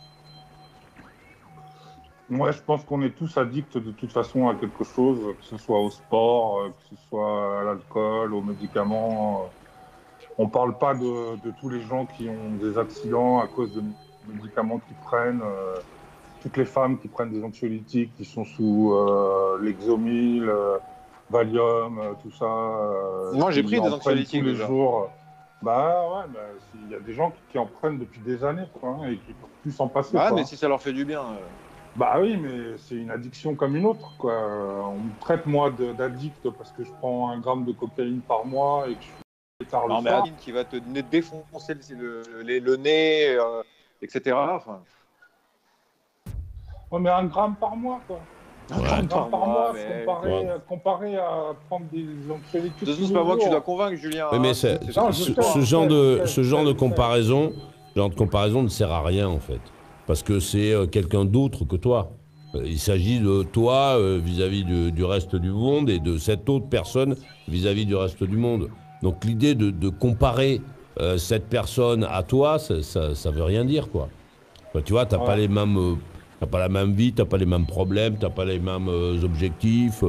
Moi, je pense qu'on est tous addicts de toute façon à quelque chose, que ce soit au sport, que ce soit à l'alcool, aux médicaments. On parle pas de tous les gens qui ont des accidents à cause de médicaments qu'ils prennent. Toutes les femmes qui prennent des anxiolytiques, qui sont sous Lexomil, Valium, tout ça. Moi, j'ai qui pris des en prennent anxiolytiques tous les déjà. jours. Bah ouais, il y a des gens qui en prennent depuis des années, quoi, hein, et qui peuvent plus s'en passer. Ouais, quoi. mais si ça leur fait du bien. Bah oui, mais c'est une addiction comme une autre, quoi. On me traite, moi, d'addict parce que je prends 1 gramme de cocaïne par mois et que je suis tard le Non, mais soir. Adine qui va te défoncer le nez, etc. Enfin, Ouais, mais 1 gramme par mois, quoi. Ouais. 1 gramme par mois, mais... comparé à prendre des anxiolytiques. De toute façon, c'est pas moi que tu dois convaincre, Julien. Oui, mais hein. c'est- C'est- Non, ce, je sais, ce je genre sais, de, je sais, ce genre je de sais. comparaison ne sert à rien, en fait. Parce que c'est quelqu'un d'autre que toi. Il s'agit de toi vis-à-vis du reste du monde et de cette autre personne vis-à-vis du reste du monde. Donc l'idée de comparer cette personne à toi, ça veut rien dire, quoi. Enfin, tu vois, t'as pas les mêmes, t'as pas la même vie, t'as pas les mêmes problèmes, t'as pas les mêmes objectifs.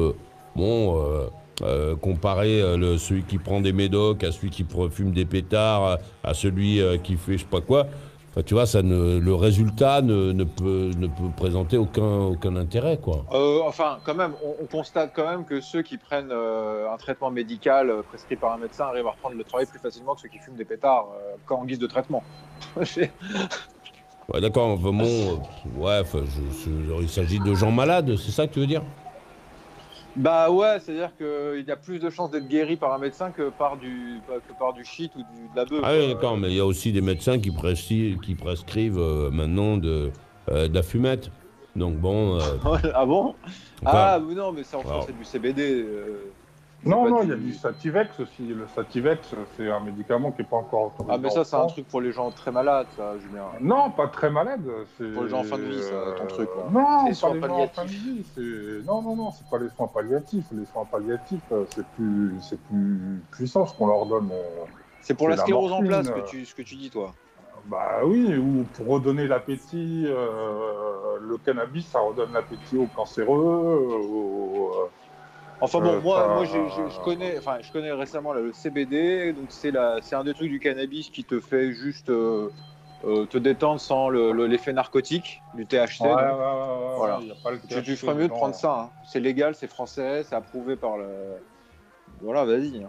Comparer celui qui prend des médocs à celui qui fume des pétards, à celui qui fait je sais pas quoi. Enfin, tu vois, le résultat ne peut présenter aucun intérêt, quoi. Enfin, quand même, on constate quand même que ceux qui prennent un traitement médical prescrit par un médecin arrivent à reprendre le travail plus facilement que ceux qui fument des pétards en guise de traitement. Ouais, d'accord, enfin, bon, il s'agit de gens malades, c'est ça que tu veux dire? Bah ouais, c'est-à-dire qu'il y a plus de chances d'être guéri par un médecin que par du shit ou de la bœuf. Ah oui, d'accord, mais il y a aussi des médecins qui prescrivent maintenant de la fumette. Donc bon... Ah bon? Enfin, Mais non, mais c'est en France, c'est du CBD. Non, pas non, du- il y a du Sativex aussi. Le Sativex, c'est un médicament qui n'est pas encore autorisé. Ah, mais ça, c'est un truc pour les gens très malades, ça, Julien. Non, pas très malade. Pour les gens en fin de vie, ça, ton truc, quoi. Non, Les pas soins les gens en palliatifs. fin de vie. Non, c'est pas les soins palliatifs. Les soins palliatifs, c'est plus puissant ce qu'on leur donne. C'est pour C'est la la sclérose en morphine, place ce que tu dis, toi. Bah oui, ou pour redonner l'appétit. Le cannabis, ça redonne l'appétit aux cancéreux. Enfin bon, moi, ça- je connais récemment là, le CBD, donc c'est un des trucs du cannabis qui te fait juste te détendre sans l'effet narcotique du THC. donc. Voilà. y a pas le Tu THC ferais mieux de dedans. prendre ça. Hein. C'est légal, c'est français, c'est approuvé par le. Voilà, vas-y.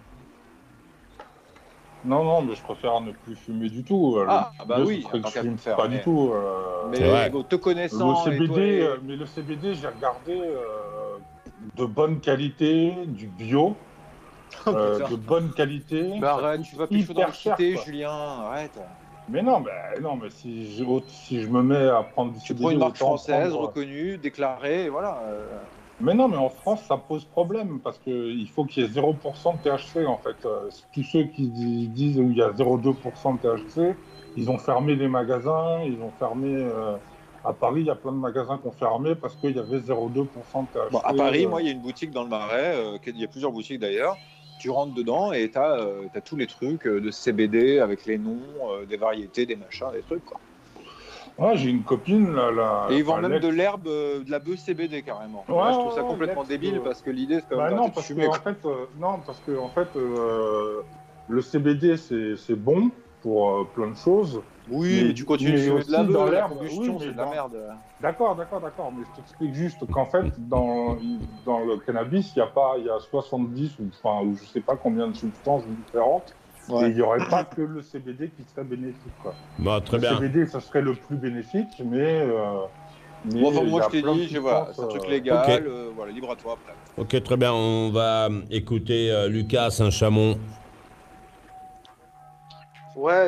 Non, mais je préfère ne plus fumer du tout. Ah, bah L'idée, oui, ce serait que tant je qu'à fume le faire, pas mais- du tout. Mais C'est vrai. te connaissant. Le et toi, CBD, mais le CBD, j'ai regardé de bonne qualité, du bio, Oh, putain. de bonne qualité. Bah, Ça arrête, coûte tu vas plus dans hyper cher, cité, quoi. Julien, arrête. Mais non, si je me mets à prendre du Tu CBD, prends une marque autant française, prendre- reconnue, déclarée, et voilà. Mais non, mais en France, ça pose problème parce qu'il faut qu'il y ait 0% de THC en fait. Tous ceux qui disent où il y a 0,2% de THC, ils ont fermé les magasins, ils ont fermé. À Paris, il y a plein de magasins qui ont fermé parce qu'il y avait 0,2% de THC. Bon, à Paris, moi, il y a une boutique dans le Marais, il y a plusieurs boutiques d'ailleurs. Tu rentres dedans et t'as tous les trucs de CBD avec les noms, des variétés, des machins, des trucs, quoi. Ouais, j'ai une copine là. Et ils vendent même l'ex- de l'herbe, de la bœuf CBD carrément. Ouais, Là, je trouve ça ouais, complètement l'ex, débile parce que l'idée, c'est quand Bah même non, d'arrêter de parce fumer, que en fait, le CBD c'est bon pour plein de choses, Oui, mais tu continues de fumer de aussi la dans beuh, la l'herbe, combustion, oui, c'est mais de la dans- merde. D'accord, mais je t'explique juste qu'en fait, dans le cannabis, il y a 70 ou je sais pas combien de substances différentes, et il n'y aurait pas que le CBD qui serait bénéfique, quoi. Bah, très Le bien. CBD, ça serait le plus bénéfique, mais Bon, enfin, il y moi, a je t'ai plein de dit, voilà, substances, c'est un truc légal, Ok. voilà, libre à toi après. Ok, très bien. On va écouter Lucas Saint-Chamond. Ouais,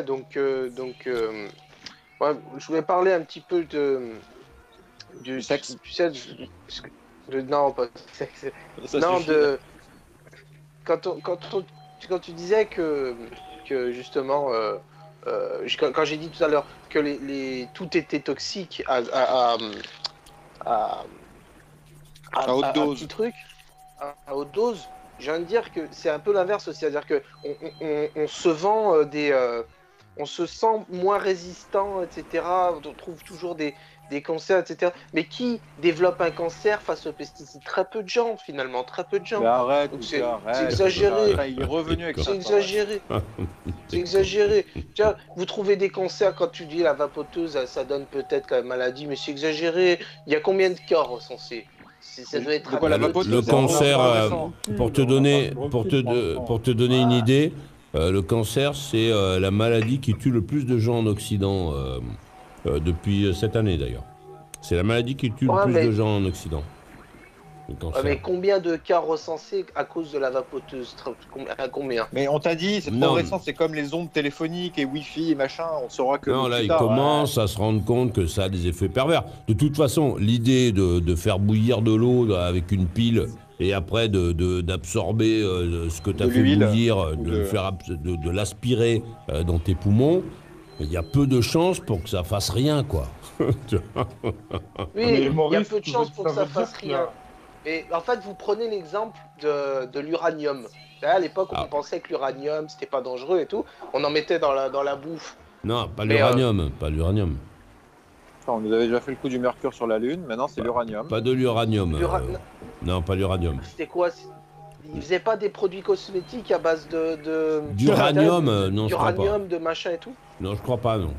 ouais, je voulais parler un petit peu du Sexe. Tu sais, non, pas de sexe. Ça Non, suffit. quand tu disais que justement, quand j'ai dit tout à l'heure que tout était toxique à, À haute un dose. petit truc, à haute dose, je viens de dire que c'est un peu l'inverse aussi, c'est-à-dire que on se vend on se sent moins résistant, etc. On trouve toujours des cancers, etc. Mais qui développe un cancer face aux pesticides? Très peu de gens, finalement, très peu de gens. Mais arrête, Donc Lucas, arrête. c'est exagéré. Putain, il est revenu avec ça. C'est exagéré. C'est exagéré. Tiens, vous trouvez des cancers quand tu dis la vapoteuse, ça donne peut-être la maladie, mais c'est exagéré. Il y a combien de cas recensés? Ça doit être De quoi, la abusé. vapoteuse? Le c'est vraiment cancer, pas récent. pour te donner une idée, le cancer, c'est la maladie qui tue le plus de gens en Occident depuis cette année d'ailleurs. C'est la maladie qui tue le plus de gens en Occident. Le cancer. Mais combien de cas recensés à cause de la vapoteuse? Combien? Mais on t'a dit, c'est trop Non. récent, c'est comme les ondes téléphoniques et Wi-Fi et machin, on saura que. Non, là, plus ils tard, commencent à se rendre compte que ça a des effets pervers. De toute façon, l'idée de faire bouillir de l'eau avec une pile et après d'absorber ce que tu as De fait l'huile, bouillir, ou de l'aspirer dans tes poumons, il y a peu de chances pour que ça fasse rien, quoi. Tu vois. Oui, Mais il y a Maurice, peu de tu chances veux- pour que ça ça veut dire fasse que rien. Et en fait, vous prenez l'exemple de l'uranium. À l'époque, on pensait que l'uranium, c'était pas dangereux et tout. On en mettait dans la bouffe. Non, pas Mais, l'uranium, pas l'uranium. On nous avait déjà fait le coup du mercure sur la Lune, maintenant c'est l'uranium. Pas de l'uranium. Non, pas l'uranium. C'était quoi? Ils faisaient pas des produits cosmétiques à base D'uranium, non, je crois pas. d'uranium, de machin et tout? Non, je crois pas, non.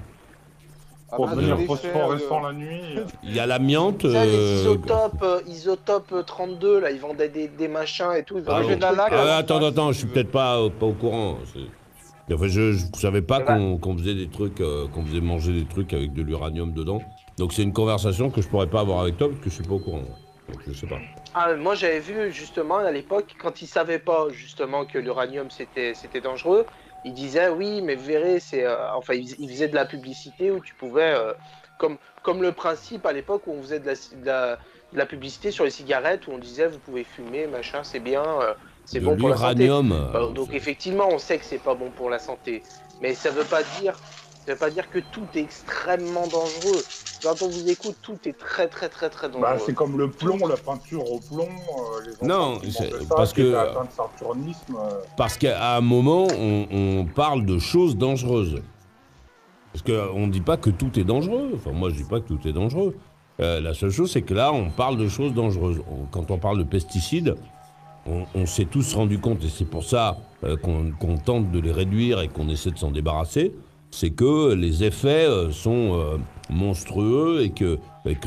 Ah Pour bah, devenir des phosphorescent déchets, la nuit. Il y a l'amiante. Tu sais, les isotopes 32, là, ils vendaient des machins et tout. Ils Ah, vendaient j'ai des de la trucs, laque, attends, je suis tu veux. peut-être pas au courant. Enfin, je savais pas qu'on faisait des trucs, qu'on faisait manger des trucs avec de l'uranium dedans. Donc c'est une conversation que je pourrais pas avoir avec toi parce que je suis pas au courant. Donc je sais pas. Moi, j'avais vu justement à l'époque, quand ils savaient pas justement que l'uranium c'était dangereux, ils disaient oui, mais vous verrez, enfin, ils faisaient de la publicité où tu pouvais, comme le principe à l'époque où on faisait de la publicité sur les cigarettes où on disait vous pouvez fumer, machin, c'est bien, c'est bon pour la santé. L'uranium. Donc effectivement, on sait que c'est pas bon pour la santé, mais ça veut pas dire que tout est extrêmement dangereux. Quand on vous écoute, tout est très très très très dangereux. Bah, c'est comme le plomb, la peinture au plomb. Les enfants Non, qui c'est- mangent ça, parce qui que- étaient atteints de saturnisme. Parce qu'à un moment, on parle de choses dangereuses. Parce qu'on ne dit pas que tout est dangereux. Enfin, moi, je dis pas que tout est dangereux. La seule chose, c'est que là, on parle de choses dangereuses. Quand on parle de pesticides, on s'est tous rendu compte, et c'est pour ça qu'on tente de les réduire et qu'on essaie de s'en débarrasser, c'est que les effets sont monstrueux et que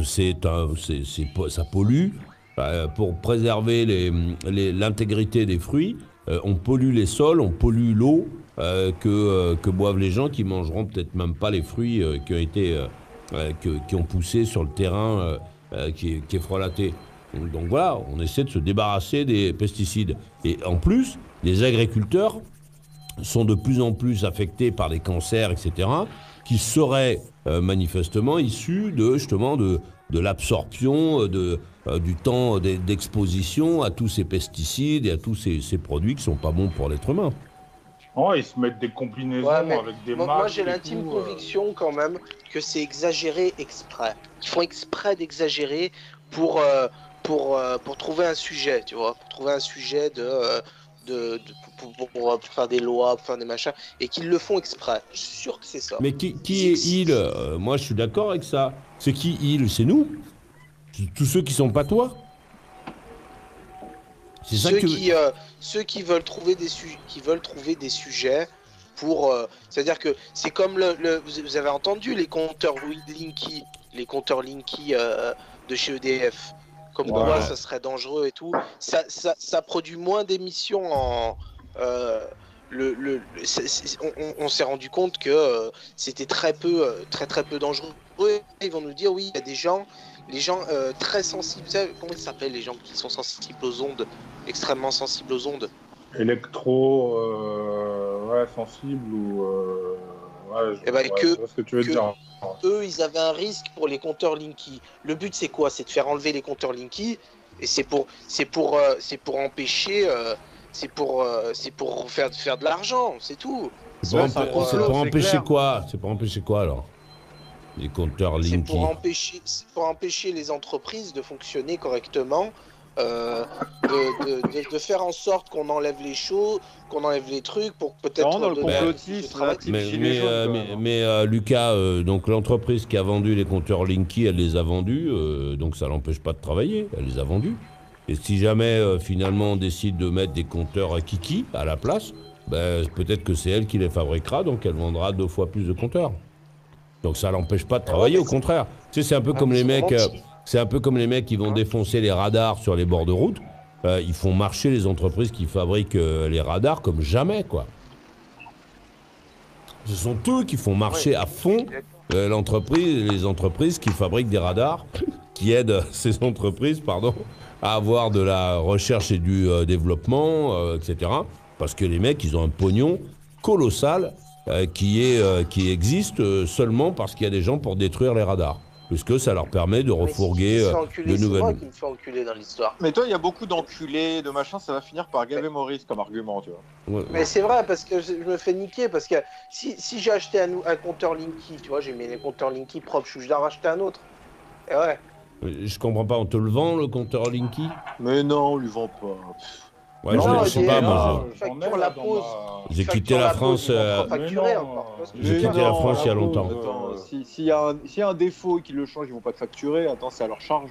ça pollue. Pour préserver l'intégrité des fruits, on pollue les sols, on pollue l'eau que boivent les gens qui mangeront peut-être même pas les fruits qui ont poussé sur le terrain qui est frelaté. Donc voilà, on essaie de se débarrasser des pesticides. Et en plus, les agriculteurs sont de plus en plus affectés par des cancers, etc., qui seraient manifestement issus de l'absorption du temps d'exposition à tous ces pesticides et à tous ces produits qui sont pas bons pour l'être humain. Ouais, ils se mettent des combinaisons Ouais, mais avec des moi masques j'ai et l'intime tout, conviction quand même que c'est exagéré exprès. Ils font exprès d'exagérer pour trouver un sujet, tu vois, pour trouver un sujet pour faire des lois, pour faire des machins, et qu'ils le font exprès. Je suis sûr que c'est ça. Mais qui est il Moi, je suis d'accord avec ça. C'est qui il? C'est nous. Tous ceux qui sont pas toi. C'est ça que Ceux qui veulent trouver des sujets c'est-à-dire que c'est comme vous avez entendu les compteurs Linky, de chez EDF, comme quoi ça serait dangereux et tout. Ça produit moins d'émissions on s'est rendu compte que c'était très peu dangereux. Ils vont nous dire oui, il y a les gens très sensibles. Vous savez, comment ils s'appellent les gens qui sont sensibles aux ondes, extrêmement sensibles aux ondes? Sensible ou je vois ce que tu veux dire. Eux, ils avaient un risque pour les compteurs Linky. Le but, c'est quoi? C'est de faire enlever les compteurs Linky, et c'est pour empêcher, c'est pour faire de l'argent, c'est tout. C'est pour empêcher quoi? C'est pour empêcher quoi alors? Les compteurs Linky. C'est pour empêcher les entreprises de fonctionner correctement. De faire en sorte qu'on enlève les choses, qu'on enlève les trucs pour peut-être dans le complotisme. Mais Lucas, donc l'entreprise qui a vendu les compteurs Linky, elle les a vendus, donc ça l'empêche pas de travailler, elle les a vendus. Et si jamais finalement on décide de mettre des compteurs Kiki à la place, peut-être que c'est elle qui les fabriquera, donc elle vendra 2 fois plus de compteurs. Donc ça l'empêche pas de travailler, au contraire. Tu sais, c'est un peu comme les mecs. C'est un peu comme les mecs qui vont défoncer les radars sur les bords de route. Ils font marcher les entreprises qui fabriquent les radars comme jamais, quoi. Ce sont eux qui font marcher à fond les entreprises qui fabriquent des radars, qui aident ces entreprises, à avoir de la recherche et du développement, etc. Parce que les mecs, ils ont un pognon colossal qui existe seulement parce qu'il y a des gens pour détruire les radars. Puisque ça leur permet de refourguer de nouvelles... C'est moi qui me fais enculer dans l'histoire. Mais toi, il y a beaucoup d'enculés, de machin, ça va finir par gaver Maurice comme argument, tu vois. Mais c'est vrai, parce que je me fais niquer, parce que si j'ai acheté un compteur Linky, tu vois, j'ai mis les compteurs Linky propres, je dois en racheter un autre. Et ouais. Je comprends pas, on te le vend, le compteur Linky? Mais non, on lui vend pas. Ouais, non, je sais pas, moi. Facture la pause. J'ai quitté la France. J'ai quitté la France il y a longtemps. Attends, s'il y a un défaut et qu'ils le changent, ils vont pas te facturer. Attends, c'est à leur charge.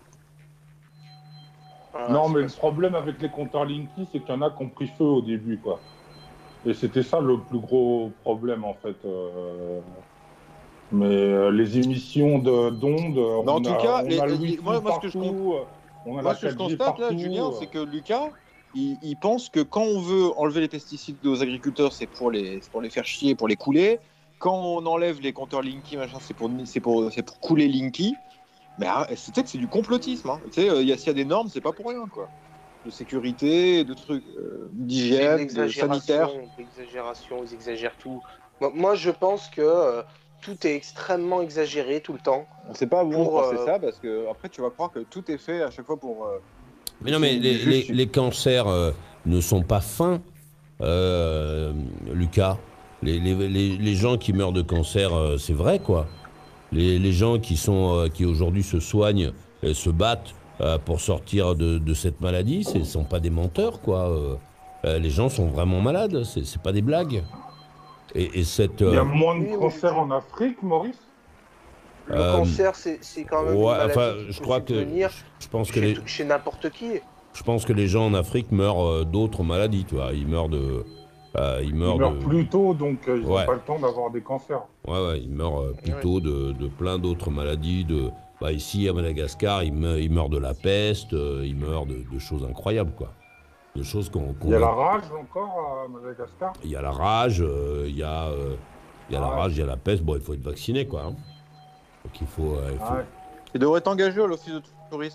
Non, mais le problème avec les compteurs Linky, c'est qu'il y en a qui ont pris feu au début, quoi. Et c'était ça le plus gros problème, en fait. Mais les émissions d'ondes, en tout cas, moi, ce que je constate là, Julien, c'est que Lucas, il pense que quand on veut enlever les pesticides aux agriculteurs, c'est pour les faire chier, pour les couler. Quand on enlève les compteurs Linky, machin, c'est pour couler Linky. Mais c'est que c'est du complotisme. Hein. Tu sais, s'il y a des normes, c'est pas pour rien, quoi. De sécurité, de trucs, d'hygiène, de sanitaire. L'exagération, ils exagèrent tout. Moi, je pense que tout est extrêmement exagéré tout le temps. C'est pas bon de penser ça, parce que après tu vas croire que tout est fait à chaque fois pour... Mais non, mais les cancers ne sont pas fins, Lucas. Les gens qui meurent de cancer, c'est vrai, quoi. Les gens qui aujourd'hui se soignent et se battent pour sortir de cette maladie, ce ne sont pas des menteurs, quoi. Les gens sont vraiment malades, c'est pas des blagues. Il y a moins de cancers en Afrique, Maurice? Le cancer, c'est quand même une maladie je crois que je pense que chez n'importe qui. Je pense que les gens en Afrique meurent d'autres maladies, tu vois. Ils meurent plus tôt, donc ils n'ont pas le temps d'avoir des cancers. Ouais, ils meurent plutôt de plein d'autres maladies. Ici, à Madagascar, ils meurent de la peste, ils meurent de choses incroyables, quoi. De choses il y a la rage encore à Madagascar? Il y a la rage, il y a la rage, il y a la peste. Bon, il faut être vacciné, quoi. Hein. Donc il faut... Il devrait t'engager à l'office de tourisme.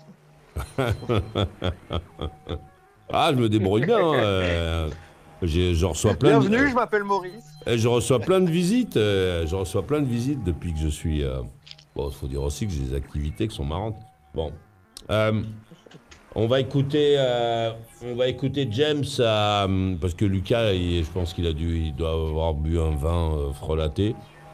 Je me débrouille bien. Je reçois plein Bienvenue, je m'appelle Maurice. Je reçois plein de visites. Depuis que je suis... Bon, il faut dire aussi que j'ai des activités qui sont marrantes. Bon. On va écouter James, parce que Lucas, je pense il doit avoir bu un vin frelaté.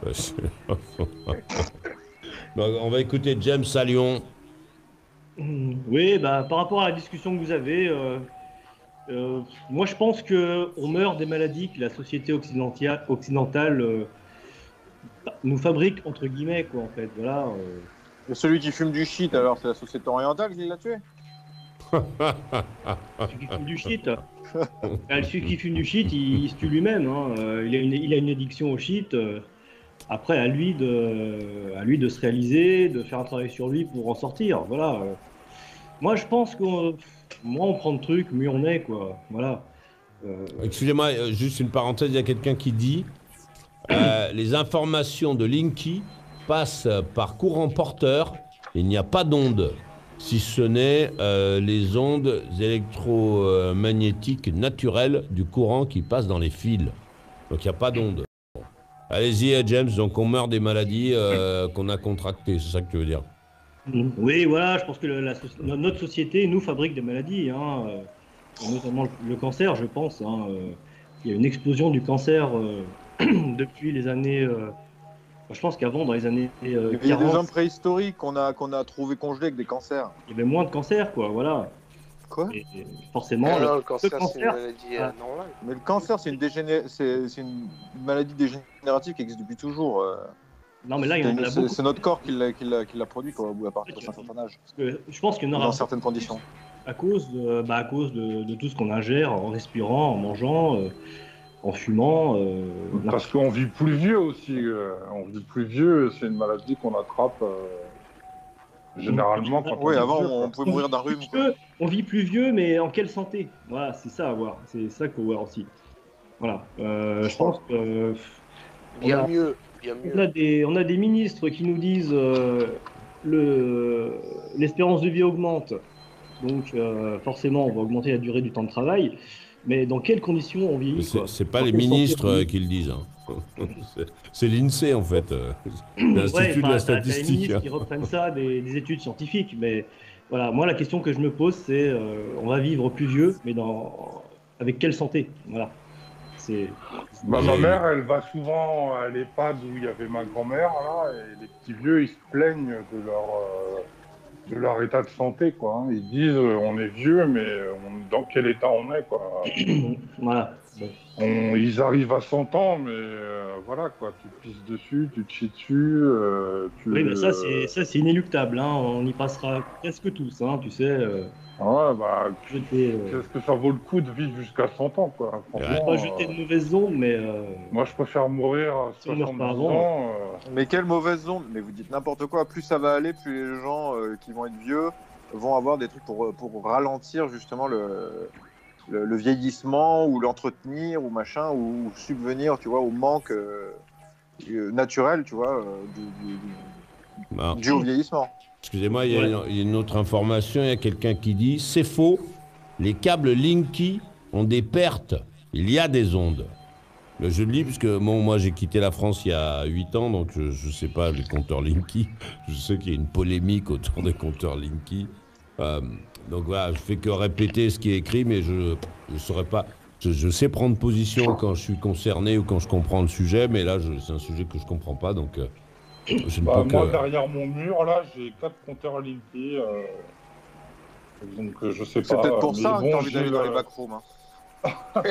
Donc, on va écouter James à Lyon. Oui, par rapport à la discussion que vous avez, moi je pense qu'on meurt des maladies que la société occidentale nous fabrique, entre guillemets, quoi, en fait. Voilà. Et celui qui fume du shit, alors, c'est la société orientale qui l'a tué? Celui qui fume du shit. Celui qui fume du shit, il se tue lui-même. Hein. Il a une addiction au shit. Après, à lui de se réaliser, de faire un travail sur lui pour en sortir. Voilà. Moi, je pense que moins on prend de trucs, mieux on est, quoi. Voilà. Excusez-moi, juste une parenthèse, il y a quelqu'un qui dit les informations de Linky passent par courant porteur, il n'y a pas d'onde, si ce n'est les ondes électromagnétiques naturelles du courant qui passe dans les fils. Donc il n'y a pas d'onde. Allez-y, James, donc on meurt des maladies qu'on a contractées, c'est ça que tu veux dire? Oui, voilà, je pense que notre société nous fabrique des maladies, hein, notamment le cancer, je pense. Hein, il y a une explosion du cancer depuis les années. Je pense qu'avant, dans les années 40, il y a des hommes préhistoriques qu'on a trouvé congelés avec des cancers. il y avait moins de cancer, quoi, voilà. Quoi? Et forcément, Non, le cancer, c'est une cancer, maladie normale. Mais le cancer, c'est une maladie dégénérative qui existe depuis toujours. non, mais là, il y en a beaucoup. C'est notre corps qui l'a produit, quoi, à partir d'un certain âge. Parce que je pense qu'il y en aura Dans certaines conditions. à cause de tout ce qu'on ingère en respirant, en mangeant, en fumant. Parce qu'on vit plus vieux aussi. On vit plus vieux, c'est une maladie qu'on attrape généralement quand Oui, on est avant, vieux, on pouvait mourir d'un rhume. On vit plus vieux, mais en quelle santé? Voilà, c'est ça à voir. C'est ça qu'il faut voir aussi. Voilà. Je pense que Bien mieux. on a des ministres qui nous disent l'espérance de vie augmente. Donc forcément, on va augmenter la durée du temps de travail. Mais dans quelles conditions on vieillit? C'est pas les ministres qui le disent. Hein. C'est l'INSEE, en fait. L'Institut de la T'as les Statistique. ministres qui reprennent ça des études scientifiques. Mais voilà, moi, la question que je me pose, c'est on va vivre plus vieux, mais avec quelle santé? Voilà. Ma mère, elle va souvent à l'EHPAD où il y avait ma grand-mère, là, et les petits vieux, ils se plaignent de leur état de santé, quoi. Hein. Ils disent, on est vieux, mais dans quel état on est, quoi. Voilà. Ils arrivent à 100 ans, mais voilà, quoi. Tu pisses dessus, tu te chies dessus. Oui, mais ça, c'est inéluctable. Hein. On y passera presque tous, hein, tu sais. Ouais, bah, qu'est-ce que ça vaut le coup de vivre jusqu'à 100 ans, quoi. Franchement, pas jeter de mauvaises ondes, mais... Moi, je préfère mourir à 70 ans. Mais quelle mauvaise onde! Mais vous dites n'importe quoi. Plus ça va aller, plus les gens qui vont être vieux vont avoir des trucs pour ralentir justement le vieillissement ou l'entretenir ou machin, ou subvenir, tu vois, au manque naturel, tu vois, dû au vieillissement. Excusez-moi, il y a une autre information. Il y a quelqu'un qui dit « C'est faux, les câbles Linky ont des pertes. Il y a des ondes. » Je le lis parce que moi j'ai quitté la France il y a 8 ans, donc je ne sais pas les compteurs Linky. Je sais qu'il y a une polémique autour des compteurs Linky. Donc voilà, je fais que répéter ce qui est écrit, mais je saurais pas. Je sais prendre position quand je suis concerné ou quand je comprends le sujet, mais là c'est un sujet que je comprends pas, donc je ne peux moi, que... derrière mon mur, là, j'ai 4 compteurs Linky. Donc je sais pas. C'est peut-être pour ça bon, que t'as envie d'aller dans les backrooms. Hein.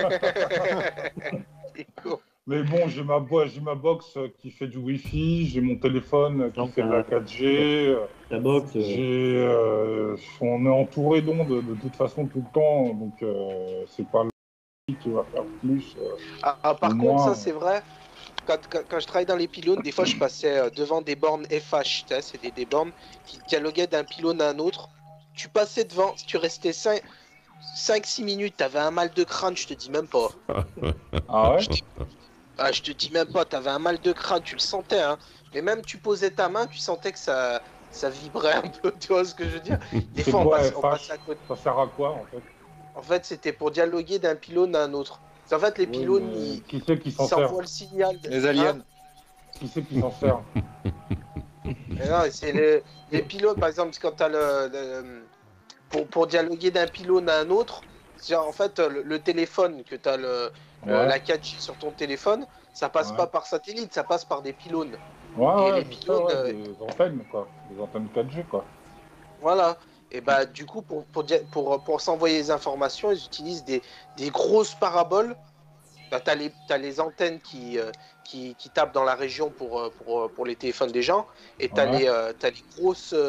Mais bon, j'ai ma box qui fait du Wi-Fi, j'ai mon téléphone qui fait de la 4G. La box. On est entouré d'ondes de toute façon tout le temps, donc c'est pas le qui va faire plus. Par contre, ça c'est vrai. Quand je travaillais dans les pylônes, des fois je passais devant des bornes FH, c'est des bornes qui dialoguaient d'un pylône à un autre. Tu passais devant, si tu restais 5-6 minutes, t'avais un mal de crâne, je te dis même pas. Ah ouais? Je te dis même pas, t'avais un mal de crâne, tu le sentais, hein. Mais même tu posais ta main, tu sentais que ça vibrait un peu, tu vois ce que je veux dire? Des fois on passait à côté. Ça sert à quoi en fait? En fait, c'était pour dialoguer d'un pylône à un autre. En fait, les pylônes, qui c'est qui s'en s'envoient sert? le signal. Les aliens. Qui c'est qui s'en sert? Non, c'est les pylônes, par exemple, quand t'as pour dialoguer d'un pylône à un autre, en fait, le téléphone, que t'as la 4G sur ton téléphone, ça passe pas par satellite, ça passe par des pylônes. Ouais, les pylônes, des antennes, quoi. Des antennes 4G, quoi. Voilà. Et bah du coup pour s'envoyer les informations, ils utilisent des grosses paraboles. Bah, t'as les antennes qui tapent dans la région pour les téléphones des gens, et t'as les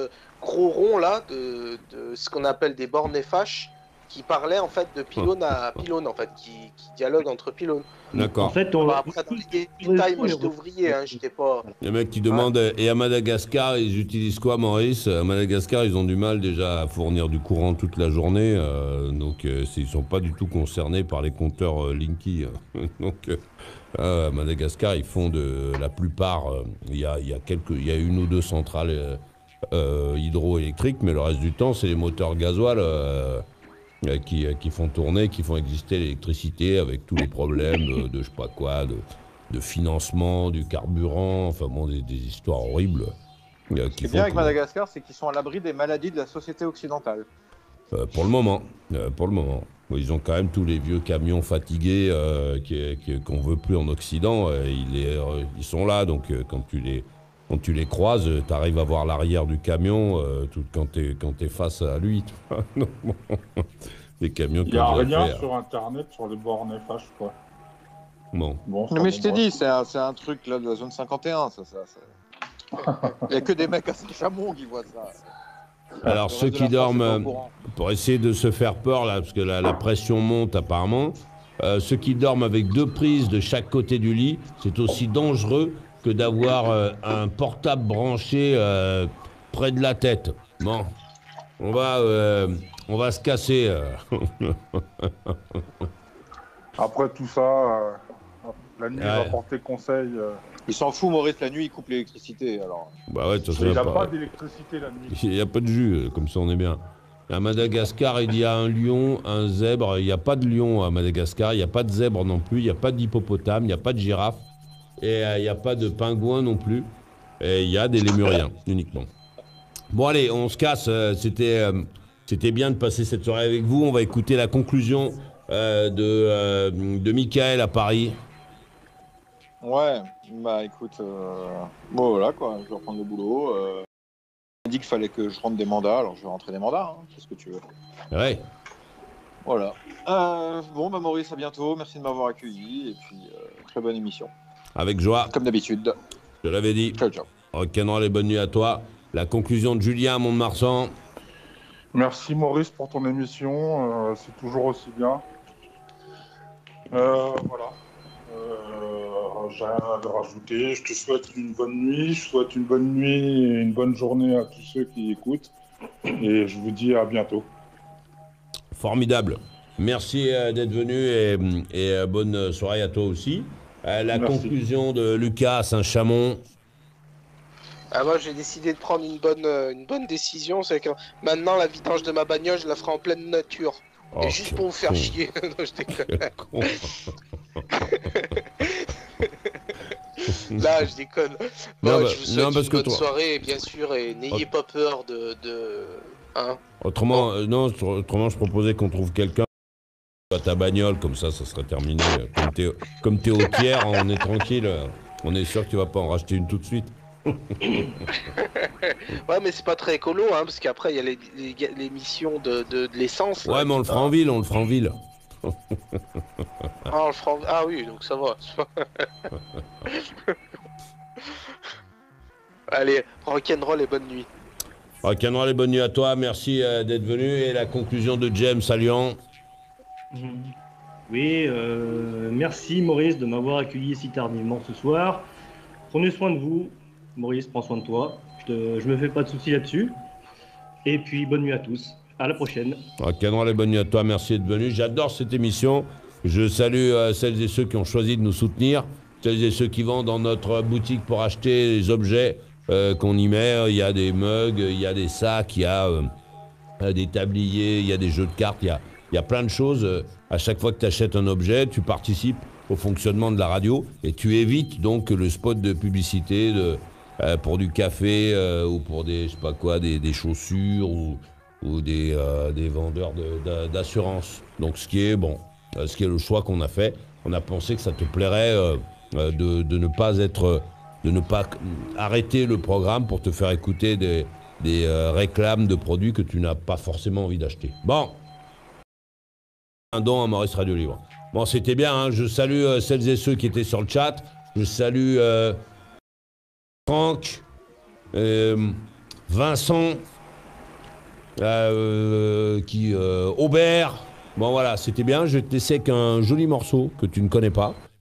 gros ronds là, de ce qu'on appelle des bornes FH, qui parlaient en fait de pylône à pylône, en fait, qui dialoguent entre pylônes. D'accord. En fait, Après, dans les détails, moi j'étais ouvrier, hein, j'étais pas. Les mecs qui demandent, et à Madagascar, ils utilisent quoi, Maurice? À Madagascar, ils ont du mal déjà à fournir du courant toute la journée, donc ils sont pas du tout concernés par les compteurs Linky. Donc, à Madagascar, ils font de la plupart, il y a une ou deux centrales hydroélectriques, mais le reste du temps, c'est les moteurs gasoil qui font tourner, qui font exister l'électricité avec tous les problèmes de je sais pas quoi, de financement, du carburant, enfin bon, des histoires horribles. Ce qui est bien avec Madagascar, c'est qu'ils sont à l'abri des maladies de la société occidentale. Pour le moment. Ils ont quand même tous les vieux camions fatigués qu'on veut plus en Occident. Ils sont là, donc quand tu les croises, tu arrives à voir l'arrière du camion quand tu es face à lui. Les camions. Il n'y a rien sur Internet sur les bornes FH, quoi. Bon, mais je t'ai dit, c'est un truc là de la zone 51. Il n'y a que des mecs à Saint-Chamond qui voient ça. Alors ceux qui dorment, pour essayer de se faire peur, là, parce que la pression monte apparemment, ceux qui dorment avec 2 prises de chaque côté du lit, c'est aussi dangereux que d'avoir un portable branché près de la tête. Bon, on va se casser. Après tout ça, la nuit va porter conseil. Il s'en fout, Maurice, la nuit il coupe l'électricité. Alors. Bah ouais, il n'y a pas d'électricité la nuit. Il n'y a pas de jus, comme ça on est bien. À Madagascar, il y a un lion, un zèbre. Il n'y a pas de lion à Madagascar, il n'y a pas de zèbre non plus, il n'y a pas d'hippopotame, il n'y a pas de girafe, et il n'y a pas de pingouin non plus. Et il y a des lémuriens uniquement. Bon allez, on se casse. C'était bien de passer cette soirée avec vous. On va écouter la conclusion de Michael à Paris. Ouais, bah écoute, bon voilà quoi, je vais reprendre le boulot. Il m'a dit qu'il fallait que je rentre des mandats, alors je vais rentrer des mandats, hein, c'est ce que tu veux. Ouais. Voilà. Bon bah Maurice, à bientôt, merci de m'avoir accueilli, et puis très bonne émission. Avec joie. Comme d'habitude. Je l'avais dit. Ciao, ciao. Rock'n'roll et bonne nuit à toi. La conclusion de Julien à Mont-de-Marsan. Merci Maurice pour ton émission, c'est toujours aussi bien. Voilà. J'ai rien à rajouter. Je te souhaite une bonne nuit. Je souhaite une bonne nuit et une bonne journée à tous ceux qui écoutent. Et je vous dis à bientôt. Formidable. Merci d'être venu et bonne soirée à toi aussi. La Merci. conclusion de Lucas à Saint-Chamond. Moi j'ai décidé de prendre une bonne décision, c'est que maintenant la vidange de ma bagnole je la ferai en pleine nature. Et juste pour vous faire chier. Non, je déconne. Là, je déconne. Bon, je vous souhaite une bonne soirée, bien sûr, et n'ayez pas peur de... Hein. Autrement, autrement, je proposais qu'on trouve quelqu'un à ta bagnole, comme ça serait terminé. Comme t'es au tiers, on est tranquille. On est sûr que tu vas pas en racheter une tout de suite. Ouais, mais c'est pas très écolo, hein, parce qu'après il y a l'émission de l'essence. Ouais, mais on le fera en ville, Ah oui, donc ça va. Allez, rock'n'roll et bonne nuit. Rock'n'roll et bonne nuit à toi, merci d'être venu. Et la conclusion de James à Lyon. Oui, merci Maurice de m'avoir accueilli si tardivement ce soir. Prenez soin de vous. Maurice, prends soin de toi. Je me fais pas de soucis là-dessus. Et puis, bonne nuit à tous. À la prochaine. Rock'n'roll et bonne nuit à toi. Merci d'être venu. J'adore cette émission. Je salue celles et ceux qui ont choisi de nous soutenir. Celles et ceux qui vont dans notre boutique pour acheter les objets qu'on y met. Il y a des mugs, il y a des sacs, il y a des tabliers, il y a des jeux de cartes. Il y a plein de choses. À chaque fois que tu achètes un objet, tu participes au fonctionnement de la radio et tu évites donc le spot de publicité pour du café ou pour des, je sais pas quoi, des chaussures ou des vendeurs d'assurance. Donc ce qui est le choix qu'on a fait. On a pensé que ça te plairait de ne pas arrêter le programme pour te faire écouter des réclames de produits que tu n'as pas forcément envie d'acheter. Bon, un don à Maurice Radio Libre. Bon, c'était bien, hein. Je salue celles et ceux qui étaient sur le chat. Je salue Franck, Vincent, Aubert. Bon voilà, c'était bien. Je vais te laisser avec un joli morceau que tu ne connais pas.